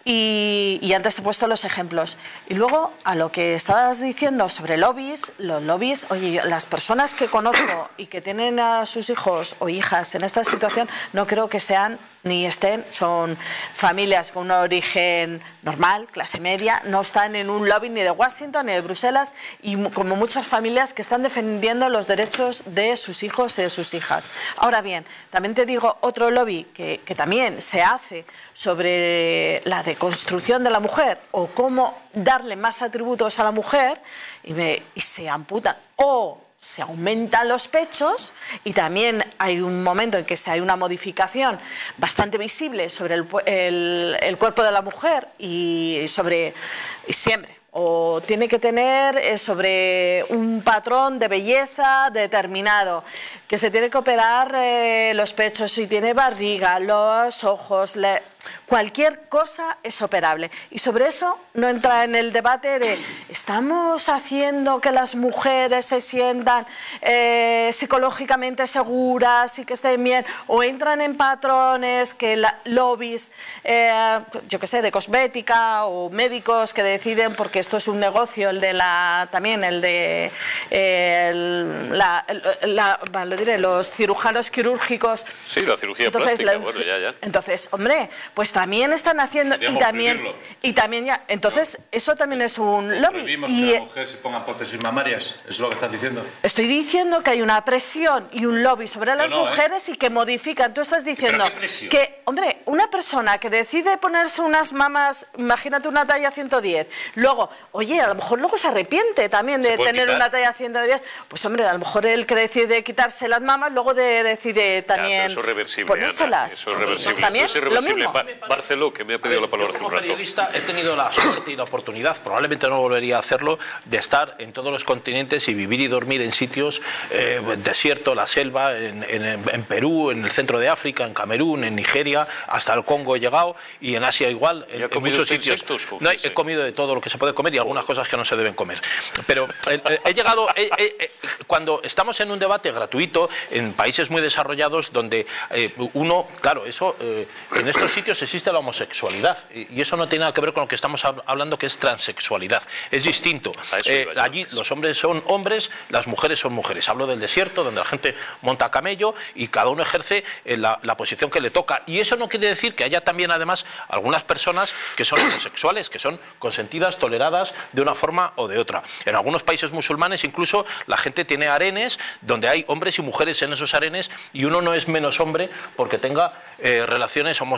Y antes he puesto los ejemplos. Y luego, a lo que estabas diciendo sobre lobbies, los lobbies, oye, las personas que conozco y que tienen a sus hijos o hijas en esta situación, no creo que sean ni estén, son familias con un origen normal, clase media, no están en un lobby ni de Washington ni de Bruselas, y como muchas familias que están defendiendo los derechos de sus hijos y de sus hijas. Ahora bien, también te digo otro lobby que también se hace sobre la deconstrucción de la mujer o cómo darle más atributos a la mujer, y se amputan o se aumentan los pechos, y también hay un momento en que hay una modificación bastante visible sobre el cuerpo de la mujer y siempre, o tiene que tener sobre un patrón de belleza determinado, que se tiene que operar los pechos, si tiene barriga, los ojos, cualquier cosa es operable. Y sobre eso no entra en el debate de ¿estamos haciendo que las mujeres se sientan psicológicamente seguras y que estén bien? O entran en patrones que lobbies, yo qué sé, de cosmética o médicos que deciden, porque esto es un negocio, los cirujanos quirúrgicos. Sí, la cirugía plástica, bueno, ya. Entonces, hombre, pues también están haciendo y también ya, entonces eso también es un lobby. Prohibimos que la mujer se ponga prótesis mamarias, ¿es lo que estás diciendo? Estoy diciendo que hay una presión y un lobby sobre las mujeres y que modifican. Tú estás diciendo que, hombre, una persona que decide ponerse unas mamas, imagínate una talla 110, luego, oye, a lo mejor luego se arrepiente también de tener una talla 110, pues hombre, a lo mejor el que decide quitarse las mamas luego decide también eso es reversible, ponérselas. Eso es reversible. También eso es reversible. lo mismo. Barceló, que me ha pedido la palabra hace un rato. Como periodista he tenido la suerte y la oportunidad, probablemente no volvería a hacerlo, de estar en todos los continentes y vivir y dormir en sitios, desierto, la selva, en Perú, en el centro de África, en Camerún, en Nigeria, hasta el Congo he llegado, y en Asia igual, en muchos sitios. He comido de todo lo que se puede comer y algunas cosas que no se deben comer. Pero he llegado, cuando estamos en un debate gratuito en países muy desarrollados donde uno, claro, eso en estos sitios existe la homosexualidad y eso no tiene nada que ver con lo que estamos hablando, que es transexualidad, es distinto. Allí los hombres son hombres, las mujeres son mujeres. Hablo del desierto, donde la gente monta a camello y cada uno ejerce la posición que le toca, y eso no quiere decir que haya también además algunas personas que son homosexuales, que son consentidas, toleradas de una forma o de otra. En algunos países musulmanes incluso la gente tiene harenes donde hay hombres y mujeres en esos harenes, y uno no es menos hombre porque tenga relaciones homosexuales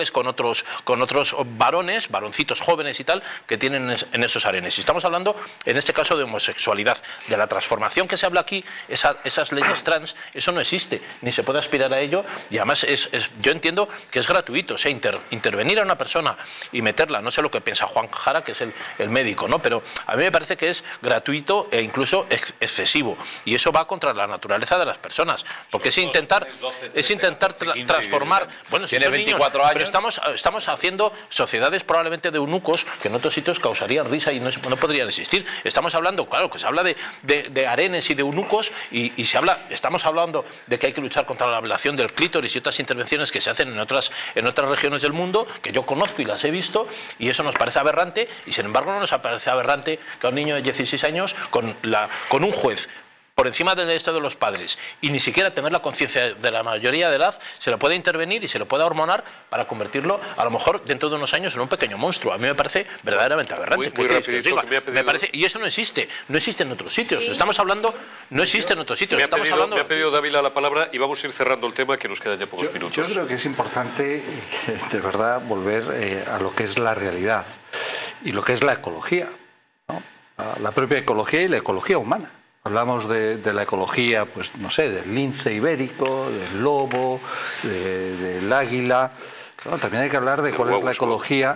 sexuales con otros varones, varoncitos jóvenes y tal, que tienen en esos harenes. Y estamos hablando, en este caso, de homosexualidad. De la transformación que se habla aquí, esas leyes trans, eso no existe, ni se puede aspirar a ello, y además yo entiendo que es gratuito. O sea, intervenir a una persona y meterla, no sé lo que piensa Juan Jara, que es el médico, ¿no? Pero a mí me parece que es gratuito e incluso excesivo, y eso va contra la naturaleza de las personas, porque es intentar transformar. Bueno, si tiene son 24 niños, años, pero estamos haciendo sociedades probablemente de eunucos que en otros sitios causarían risa y no podrían existir. Estamos hablando, claro, que se habla de harenes y de eunucos, y estamos hablando de que hay que luchar contra la ablación del clítoris y otras intervenciones que se hacen en otras regiones del mundo, que yo conozco y las he visto, y eso nos parece aberrante, y sin embargo no nos parece aberrante que a un niño de 16 años, con un juez por encima del estado de los padres, y ni siquiera tener la conciencia de la mayoría de edad, se le puede intervenir y se le puede hormonar para convertirlo, a lo mejor dentro de unos años, en un pequeño monstruo. A mí me parece verdaderamente aberrante. Muy rapidito, me parece, y eso no existe en otros sitios. Estamos hablando, no existe en otros sitios. Me ha pedido Dávila la palabra y vamos a ir cerrando el tema, que nos quedan ya pocos minutos. Yo creo que es importante, de verdad, volver a lo que es la realidad y lo que es la ecología, ¿no? La propia ecología y la ecología humana. Hablamos de la ecología, pues no sé, del lince ibérico, del lobo, del águila. Bueno, también hay que hablar de cuál es la ecología,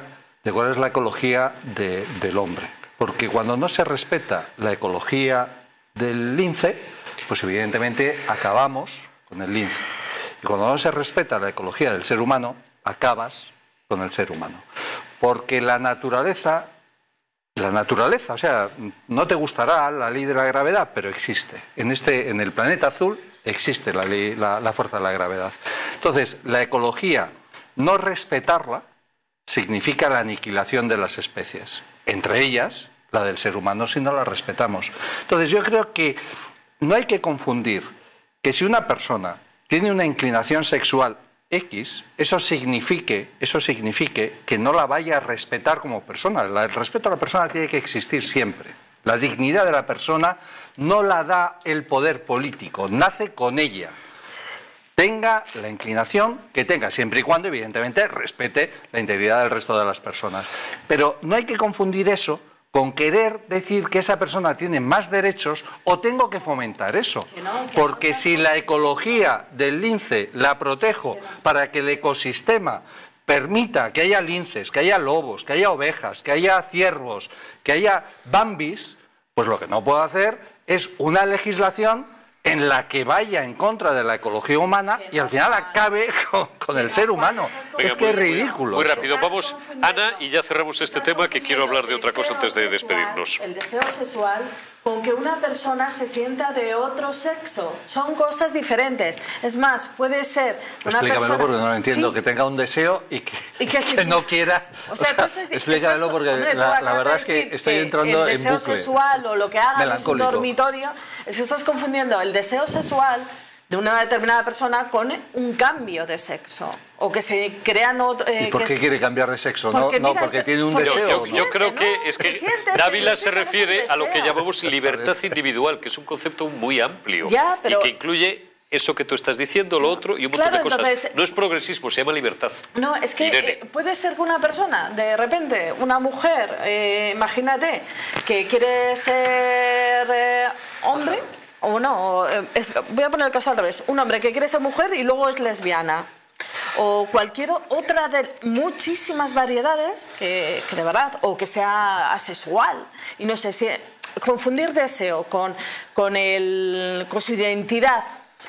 del hombre. Porque cuando no se respeta la ecología del lince, pues evidentemente acabamos con el lince. Y cuando no se respeta la ecología del ser humano, acabas con el ser humano. Porque la naturaleza, o sea, no te gustará la ley de la gravedad, pero existe. En el planeta azul existe la fuerza de la gravedad. Entonces, la ecología, no respetarla, significa la aniquilación de las especies. Entre ellas, la del ser humano, si no la respetamos. Entonces, yo creo que no hay que confundir que si una persona tiene una inclinación sexual X, eso signifique que no la vaya a respetar como persona. El respeto a la persona tiene que existir siempre. La dignidad de la persona no la da el poder político, nace con ella. Tenga la inclinación que tenga, siempre y cuando, evidentemente, respete la integridad del resto de las personas. Pero no hay que confundir eso con querer decir que esa persona tiene más derechos, o tengo que fomentar eso. Porque si la ecología del lince la protejo para que el ecosistema permita que haya linces, que haya lobos, que haya ovejas, que haya ciervos, que haya bambis, pues lo que no puedo hacer es una legislación en la que vaya en contra de la ecología humana y al final acabe con el ser humano. Venga, es que es ridículo. Muy rápido, vamos, Ana, y ya cerramos este tema, que quiero hablar de otra cosa antes de despedirnos. El deseo sexual con que una persona se sienta de otro sexo. Son cosas diferentes. Es más, puede ser una Explícamelo persona... porque no lo entiendo, sí, que tenga un deseo y que si... no quiera... O sea, explícamelo porque hombre, la verdad es que estoy entrando en bucle. El deseo sexual o lo que hagan en un dormitorio, es que estás confundiendo el deseo sexual de una determinada persona con un cambio de sexo, o que se crean... ¿Y por qué quiere cambiar de sexo? Porque tiene un deseo. Yo creo que es que Dávila se refiere a lo que llamamos libertad individual, que es un concepto muy amplio y que incluye eso que tú estás diciendo, lo otro y un montón de cosas. Entonces, no es progresismo, se llama libertad. No, es que puede ser que una persona, de repente, una mujer, imagínate, que quiere ser hombre... O no, voy a poner el caso al revés. Un hombre que quiere ser mujer y luego es lesbiana. O cualquier otra de muchísimas variedades que de verdad, o que sea asexual. Y no sé si confundir deseo con su identidad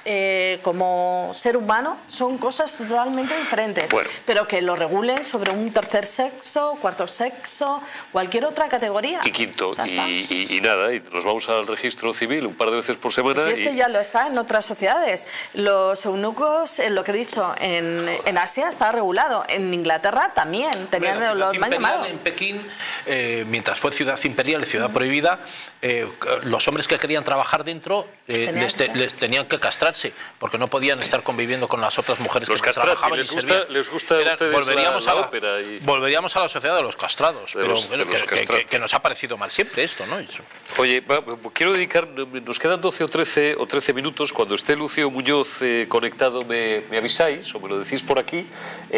como ser humano son cosas totalmente diferentes. Bueno. Pero que lo regulen sobre un tercer sexo, cuarto sexo, cualquier otra categoría. Y quinto, y nada, y nos vamos al registro civil un par de veces por semana. Si esto ya lo está en otras sociedades. Los eunucos, lo que he dicho, en Asia está regulado. En Inglaterra también tenían aquí lo han llamado. En Pekín mientras fue ciudad imperial y ciudad prohibida, los hombres que querían trabajar dentro les tenían que castrarse, porque no podían estar conviviendo con las otras mujeres que trabajaban y servían. ¿Les gusta a ustedes la ópera? Volveríamos a la sociedad de los castrados, que nos ha parecido mal siempre esto, ¿no? Eso. Oye, quiero dedicar, nos quedan 12 o 13 minutos. Cuando esté Lucio Muñoz conectado me avisáis o me lo decís por aquí.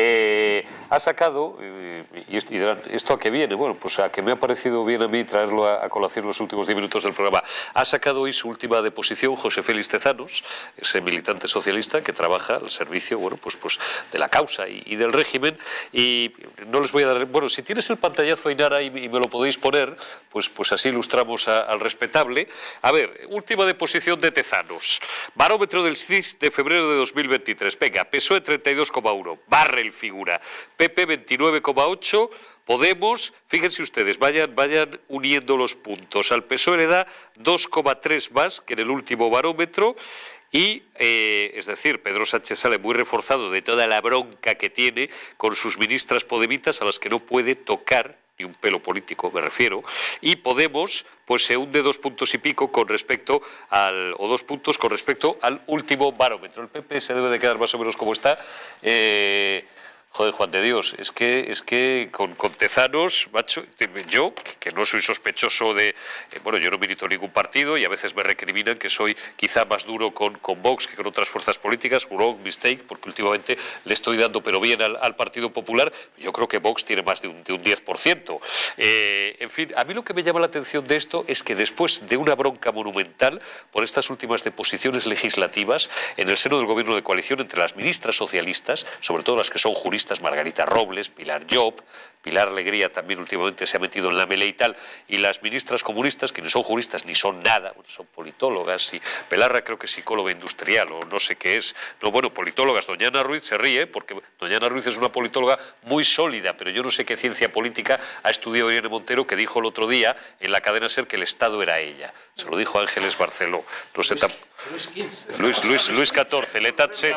Ha sacado, y dirán, ¿esto a qué viene? Bueno, pues a que me ha parecido bien a mí traerlo a colación los últimos 10 minutos del programa. Ha sacado hoy su última deposición José Félix Tezanos, ese militante socialista que trabaja al servicio, bueno, pues de la causa y del régimen. Y no les voy a dar... Bueno, si tienes el pantallazo, Ainara, y me lo podéis poner, pues así ilustramos al respetable. A ver, última deposición de Tezanos. Barómetro del CIS de febrero de 2023. Venga, PSOE 32,1. Barrel figura. PP 29,8. Podemos, fíjense ustedes, vayan uniendo los puntos. Al PSOE le da 2,3 más que en el último barómetro. Y, es decir, Pedro Sánchez sale muy reforzado de toda la bronca que tiene con sus ministras podemitas, a las que no puede tocar ni un pelo político, me refiero, y Podemos pues se hunde 2 puntos y pico con respecto al, o 2 puntos con respecto al último barómetro. El PP se debe de quedar más o menos como está. Joder, Juan de Dios, es que con Tezanos, macho, yo, que no soy sospechoso de... bueno, yo no milito en ningún partido y a veces me recriminan que soy quizá más duro con Vox que con otras fuerzas políticas, wrong, mistake, porque últimamente le estoy dando pero bien al Partido Popular. Yo creo que Vox tiene más de un 10%. En fin, a mí lo que me llama la atención de esto es que después de una bronca monumental por estas últimas deposiciones legislativas en el seno del gobierno de coalición entre las ministras socialistas, sobre todo las que son juristas, Margarita Robles, Pilar Llop, Pilar Alegría también últimamente se ha metido en la melee y tal, y las ministras comunistas, que no son juristas ni son nada, bueno, son politólogas, y Pelarra creo que es psicóloga industrial o no sé qué es, no, bueno, politólogas. Doña Ana Ruiz se ríe porque Doña Ana Ruiz es una politóloga muy sólida, pero yo no sé qué ciencia política ha estudiado Irene Montero, que dijo el otro día en la cadena SER que el Estado era ella. Se lo dijo Ángeles Barceló. No sé Luis XIV, l'État se...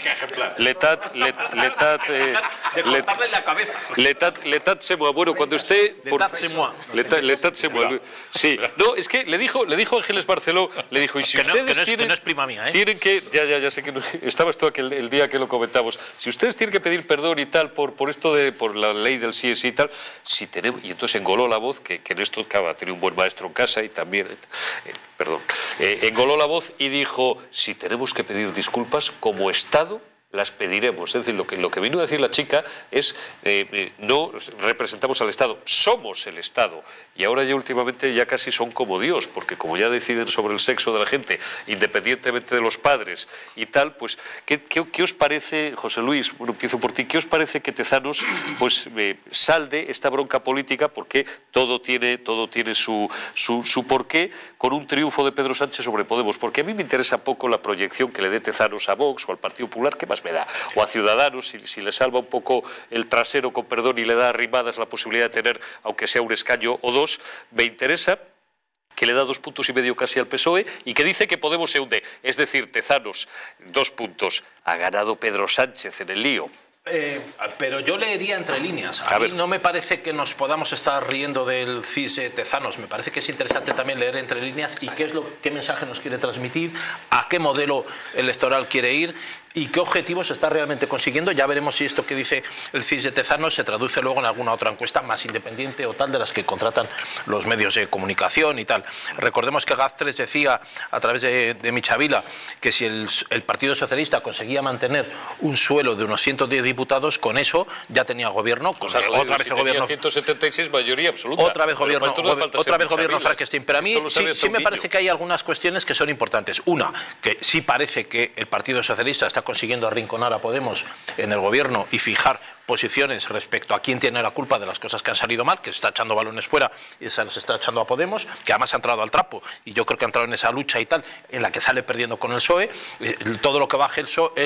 L'État se moi. Bueno, cuando esté... L'État se moi. Sí, no, es que le dijo Ángeles Barceló, le dijo, y si ustedes tienen... Que no es prima mía, ¿eh? Tienen que... Ya sé que no... Estabas tú aquel, el día que lo comentamos. Si ustedes tienen que pedir perdón y tal por esto de... por la ley del sí y tal, si tenemos... Y entonces engoló la voz, que en esto acaba, tiene un buen maestro en casa y también... engoló la voz y dijo, si tenemos que pedir disculpas como Estado, las pediremos. Es decir, lo que vino a decir la chica es, no representamos al Estado, somos el Estado. Y ahora ya últimamente ya casi son como Dios, porque como ya deciden sobre el sexo de la gente, independientemente de los padres y tal, pues, ¿qué os parece, José Luis? Bueno, empiezo por ti. ¿Qué os parece que Tezanos pues salde esta bronca política? Porque todo tiene su porqué, con un triunfo de Pedro Sánchez sobre Podemos. Porque a mí me interesa poco la proyección que le dé Tezanos a Vox o al Partido Popular, ¿qué más me da? O a Ciudadanos, si le salva un poco el trasero, con perdón, y le da arrimadas la posibilidad de tener, aunque sea un escaño o dos. Me interesa que le da 2,5 puntos casi al PSOE y que dice que Podemos se hunde. Es decir, Tezanos, 2 puntos. Ha ganado Pedro Sánchez en el lío. Pero yo leería entre líneas. A mí no me parece que nos podamos estar riendo del CIS de Tezanos. Me parece que es interesante también leer entre líneas y qué mensaje nos quiere transmitir, a qué modelo electoral quiere ir y qué objetivos se está realmente consiguiendo. Ya veremos si esto que dice el CIS de Tezanos se traduce luego en alguna otra encuesta más independiente o tal, de las que contratan los medios de comunicación y tal. Recordemos que Gaz3 decía a través de Michavila que si el Partido Socialista conseguía mantener un suelo de unos 110 diputados, con eso ya tenía gobierno. Otra vez el gobierno 176, mayoría absoluta. Otra vez gobierno Frankenstein. Pero a mí sí me parece que hay algunas cuestiones que son importantes. Una, que sí parece que el Partido Socialista está consiguiendo arrinconar a Podemos en el gobierno y fijar posiciones respecto a quién tiene la culpa de las cosas que han salido mal, que se está echando balones fuera y se está echando a Podemos, que además ha entrado al trapo, y yo creo que ha entrado en esa lucha y tal, en la que sale perdiendo con el PSOE. Todo lo que baje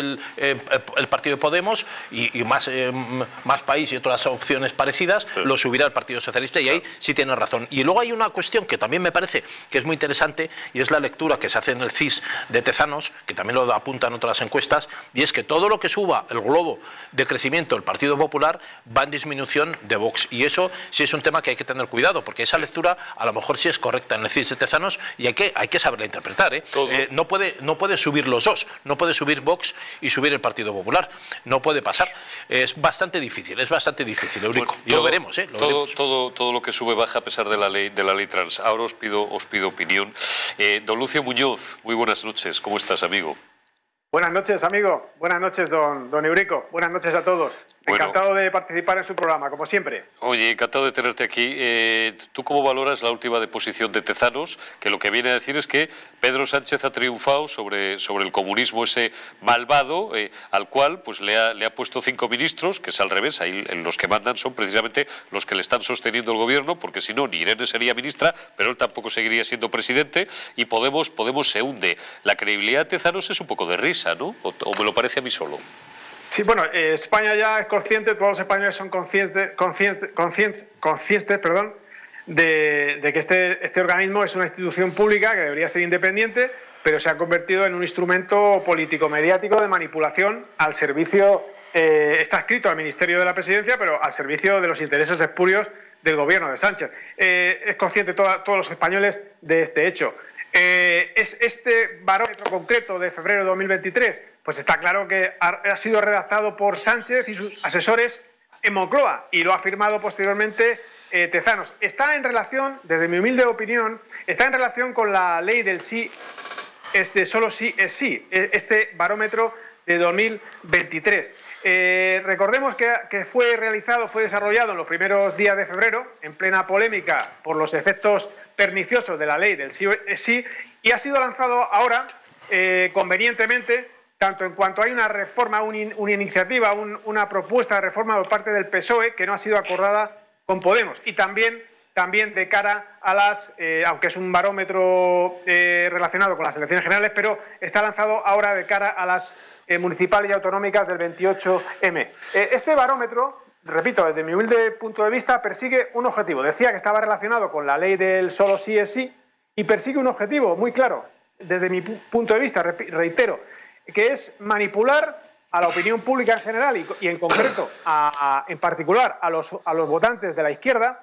el partido de Podemos y más país y otras opciones parecidas, lo subirá el Partido Socialista, y ahí sí tiene razón. Y luego hay una cuestión que también me parece que es muy interesante, y es la lectura que se hace en el CIS de Tezanos, que también lo apuntan otras encuestas, y es que todo lo que suba el globo de crecimiento del Partido Partido Popular va en disminución de Vox. Y eso sí es un tema que hay que tener cuidado, porque esa lectura a lo mejor sí es correcta en el CIS de Tezanos y hay que saberla interpretar. No puede subir los dos, no puede subir Vox y subir el Partido Popular. No puede pasar. Es bastante difícil, Eurico. Y lo veremos, Todo lo que sube baja a pesar de la ley trans. Ahora os pido opinión. Don Lucio Muñoz, muy buenas noches. ¿Cómo estás, amigo? Buenas noches, amigo. Buenas noches, don Eurico. Buenas noches a todos. Encantado de participar en su programa, como siempre. Oye, encantado de tenerte aquí. ¿Tú cómo valoras la última deposición de Tezanos? Que lo que viene a decir es que Pedro Sánchez ha triunfado sobre el comunismo ese malvado, al cual pues le ha puesto 5 ministros, que es al revés. Ahí los que mandan son precisamente los que le están sosteniendo el gobierno, porque si no, ni Irene sería ministra, pero él tampoco seguiría siendo presidente, y Podemos se hunde. La credibilidad de Tezanos es un poco de risa, ¿no? ¿O me lo parece a mí solo? Sí, bueno, España ya es consciente, todos los españoles son conscientes, de que este organismo es una institución pública que debería ser independiente, pero se ha convertido en un instrumento político-mediático de manipulación al servicio, está escrito al Ministerio de la Presidencia, pero al servicio de los intereses espurios del gobierno de Sánchez. Es consciente todos los españoles de este hecho. ¿Es este barómetro concreto de febrero de 2023? Pues está claro que ha sido redactado por Sánchez y sus asesores en Moncloa y lo ha firmado posteriormente Tezanos. Está en relación, desde mi humilde opinión, está en relación con la ley del sí, solo sí es sí, este barómetro de 2023. Recordemos que fue desarrollado en los primeros días de febrero, en plena polémica por los efectos perniciosos de la ley del sí es sí, y ha sido lanzado ahora convenientemente, tanto en cuanto hay una reforma, una iniciativa, una propuesta de reforma por parte del PSOE que no ha sido acordada con Podemos, y también de cara a las, aunque es un barómetro relacionado con las elecciones generales, pero está lanzado ahora de cara a las municipales y autonómicas del 28M. Este barómetro, repito, desde mi humilde punto de vista, persigue un objetivo. Decía que estaba relacionado con la ley del solo sí es sí y persigue un objetivo muy claro, desde mi punto de vista, reitero, que es manipular a la opinión pública en general y en concreto, en particular, a los votantes de la izquierda,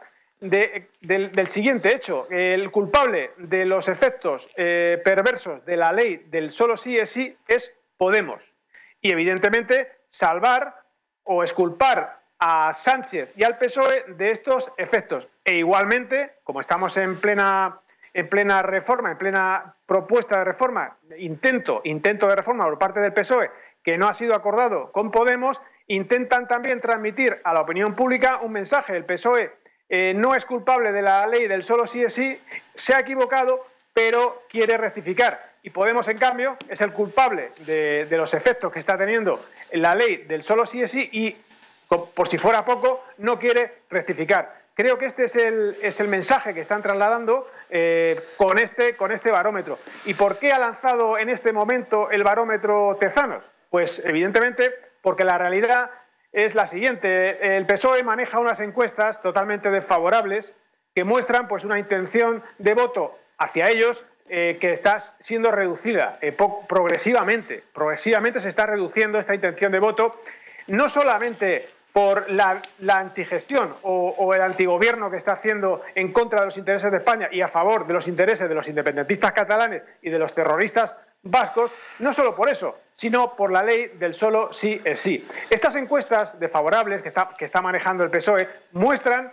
del siguiente hecho. El culpable de los efectos perversos de la ley del solo sí es sí es Podemos. Y evidentemente salvar o exculpar a Sánchez y al PSOE de estos efectos. E igualmente, como estamos en plena reforma, en plena propuesta de reforma, intento de reforma por parte del PSOE, que no ha sido acordado con Podemos, intentan también transmitir a la opinión pública un mensaje. El PSOE no es culpable de la ley del solo sí es sí, se ha equivocado, pero quiere rectificar. Y Podemos, en cambio, es el culpable de los efectos que está teniendo la ley del solo sí es sí y, por si fuera poco, no quiere rectificar. Creo que este es el mensaje que están trasladando con este barómetro. ¿Y por qué ha lanzado en este momento el barómetro Tezanos? Pues evidentemente porque la realidad es la siguiente. El PSOE maneja unas encuestas totalmente desfavorables que muestran pues una intención de voto hacia ellos que está siendo reducida progresivamente. Progresivamente se está reduciendo esta intención de voto, no solamente por la antigestión o el antigobierno que está haciendo en contra de los intereses de España y a favor de los intereses de los independentistas catalanes y de los terroristas vascos, no solo por eso, sino por la ley del solo sí es sí. Estas encuestas desfavorables que está manejando el PSOE muestran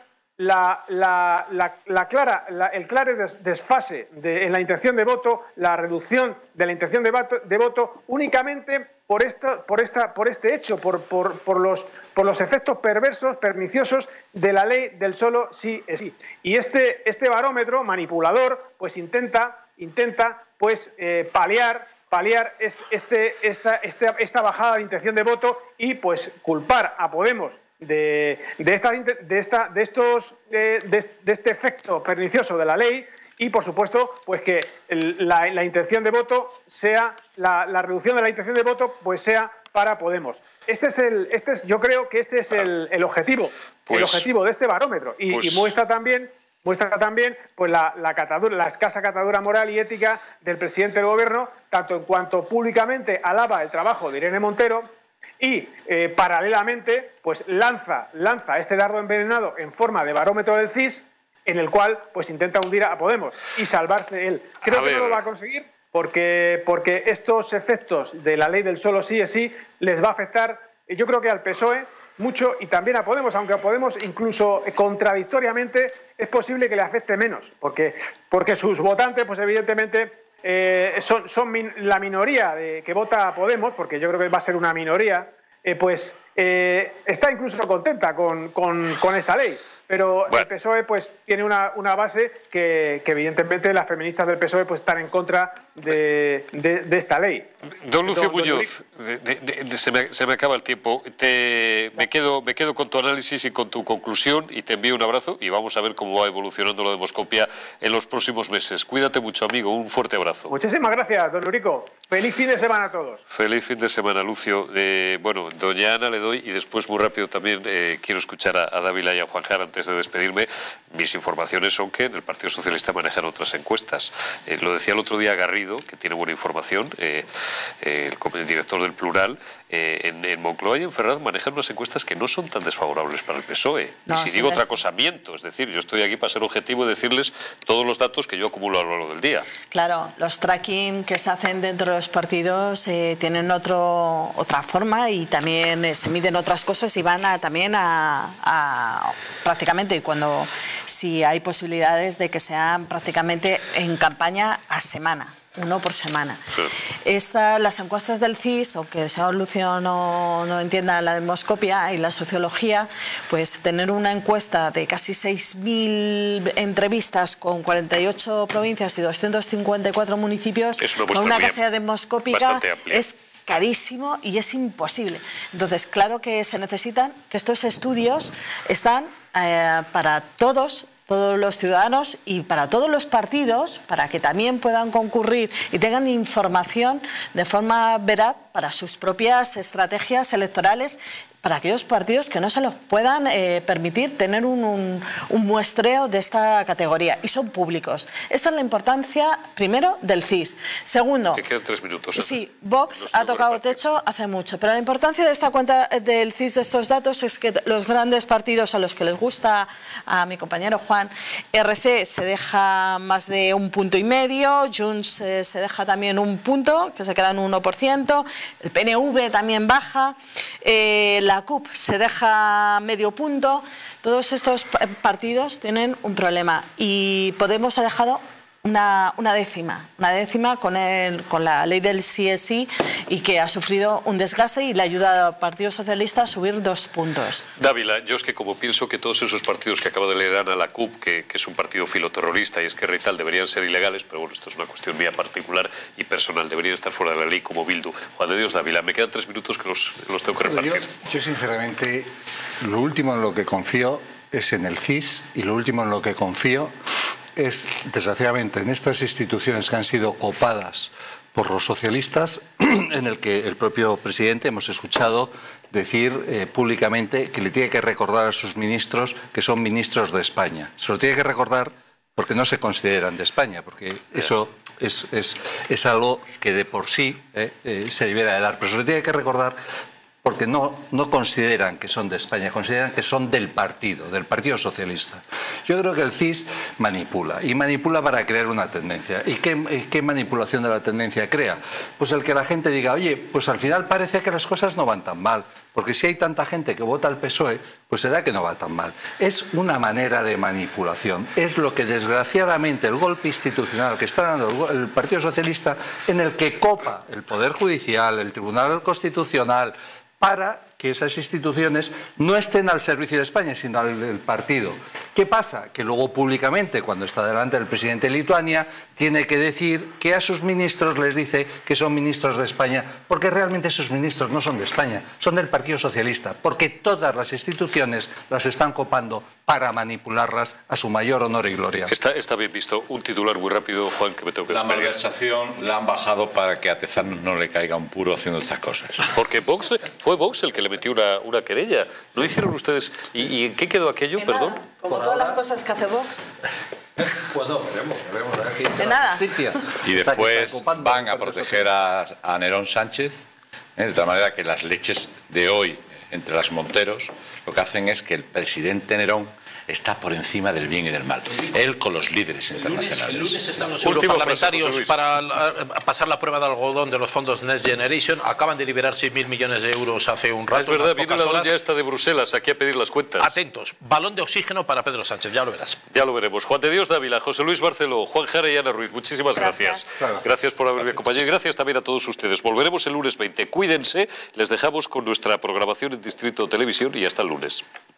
el claro desfase en la intención de voto, la reducción de la intención de voto únicamente por este hecho, por los efectos perversos, perniciosos de la ley del solo sí es sí. Y este barómetro manipulador pues intenta pues paliar esta bajada de intención de voto y pues culpar a Podemos de este efecto pernicioso de la ley y, por supuesto, pues que la intención de voto sea la reducción de la intención de voto pues sea para Podemos. Yo creo que este es el objetivo, el objetivo de este barómetro y muestra también pues la escasa catadura moral y ética del presidente del gobierno, tanto en cuanto públicamente alaba el trabajo de Irene Montero y paralelamente pues lanza este dardo envenenado en forma de barómetro del CIS, en el cual pues intenta hundir a Podemos y salvarse él. Creo que no lo va a conseguir porque estos efectos de la ley del solo sí es sí les va a afectar, yo creo que al PSOE mucho y también a Podemos, aunque a Podemos incluso contradictoriamente es posible que le afecte menos, porque sus votantes pues evidentemente son la minoría que vota a Podemos, porque yo creo que va a ser una minoría, está incluso contenta con esta ley. Pero el PSOE pues tiene una base que evidentemente las feministas del PSOE pues están en contra de esta ley. Don Lucio Muñoz, se me acaba el tiempo. Me quedo con tu análisis y con tu conclusión y te envío un abrazo y vamos a ver cómo va evolucionando la demoscopia en los próximos meses. Cuídate mucho, amigo. Un fuerte abrazo. Muchísimas gracias, don Eurico. Feliz fin de semana a todos. Feliz fin de semana, Lucio. Bueno, doña Ana le doy y después muy rápido también quiero escuchar a Dávila y a Juan Jara antes de despedirme. Mis informaciones son que en el Partido Socialista manejan otras encuestas. Lo decía el otro día Garrido, que tiene buena información, el director del Plural, en Moncloa y en Ferraz manejan unas encuestas que no son tan desfavorables para el PSOE. No, y si digo otra cosa, miento. Es decir, yo estoy aquí para ser objetivo y decirles todos los datos que yo acumulo a lo largo del día. Claro, los tracking que se hacen dentro de los partidos tienen otra forma y también se miden otras cosas y van también a prácticamente si hay posibilidades de que sean prácticamente en campaña a semana. Uno por semana. Las encuestas del CIS, aunque el señor Lucio no entienda la demoscopia y la sociología, pues tener una encuesta de casi 6.000 entrevistas con 48 provincias y 254 municipios con una casilla demoscópica es carísimo y es imposible. Entonces, claro que se necesitan, que estos estudios están para todos los ciudadanos y para todos los partidos, para que también puedan concurrir y tengan información de forma veraz para sus propias estrategias electorales, para aquellos partidos que no se los puedan permitir tener un muestreo de esta categoría y son públicos. Esta es la importancia, primero, del CIS. Segundo, que quedan 3 minutos. Sí, Vox ha tocado techo hace mucho, pero la importancia de esta cuenta del CIS, de estos datos, es que los grandes partidos a los que les gusta a mi compañero Juan, RC se deja más de 1,5 puntos, Junts se deja también 1 punto, que se queda en 1%, el PNV también baja, la CUP se deja medio punto. Todos estos partidos tienen un problema y Podemos ha dejado una décima con la ley del sí es sí y que ha sufrido un desgaste y le ha ayudado al Partido Socialista a subir 2 puntos. Dávila, yo es que como pienso que todos esos partidos que acaba de leer Ana, la CUP, que es un partido filoterrorista y Esquerra y tal, deberían ser ilegales, pero bueno, esto es una cuestión mía particular y personal, deberían estar fuera de la ley como Bildu. Juan de Dios Dávila, me quedan 3 minutos que los tengo que repartir. Yo sinceramente, lo último en lo que confío es en el CIS y lo último en lo que confío es, desgraciadamente, en estas instituciones que han sido copadas por los socialistas, en el que el propio presidente hemos escuchado decir públicamente que le tiene que recordar a sus ministros que son ministros de España. Se lo tiene que recordar porque no se consideran de España, porque eso es algo que de por sí se debiera de dar, pero se lo tiene que recordar porque no consideran que son de España, consideran que son del Partido Socialista. Yo creo que el CIS manipula, y manipula para crear una tendencia. ¿Y qué manipulación de la tendencia crea? Pues el que la gente diga, oye, pues al final parece que las cosas no van tan mal, porque si hay tanta gente que vota al PSOE, pues será que no va tan mal. Es una manera de manipulación. Es lo que desgraciadamente el golpe institucional que está dando el Partido Socialista, en el que copa el Poder Judicial, el Tribunal Constitucional, para que esas instituciones no estén al servicio de España, sino al partido. ¿Qué pasa? Que luego públicamente, cuando está delante del presidente de Lituania, tiene que decir que a sus ministros les dice que son ministros de España, porque realmente esos ministros no son de España, son del Partido Socialista, porque todas las instituciones las están copando para manipularlas a su mayor honor y gloria. Está bien visto. Un titular muy rápido, Juan, que me tengo que despedir. La malversación la han bajado para que a Tezanos no le caiga un puro haciendo estas cosas. Porque fue Vox el que le metió una querella. ¿No hicieron ustedes? ¿Y en qué quedó aquello? Perdón. Como todas las cosas que hace Vox. Bueno, veremos aquí. De nada. Y después van a proteger a Nerón Sánchez, De tal manera que las leches de hoy entre las Monteros lo que hacen es que el presidente Nerón está por encima del bien y del mal. Él con los líderes internacionales. El lunes están los europarlamentarios para pasar la prueba de algodón de los fondos Next Generation. Acaban de liberar 6.000 millones de euros hace un rato. Es verdad, viene la doña esta de Bruselas aquí a pedir las cuentas. Atentos, balón de oxígeno para Pedro Sánchez, ya lo verás. Ya lo veremos. Juan de Dios Dávila, José Luis Barceló, Juan Jara y Ana Ruiz, muchísimas gracias. Gracias por haberme acompañado y gracias también a todos ustedes. Volveremos el lunes 20. Cuídense, les dejamos con nuestra programación en Distrito Televisión y hasta el lunes.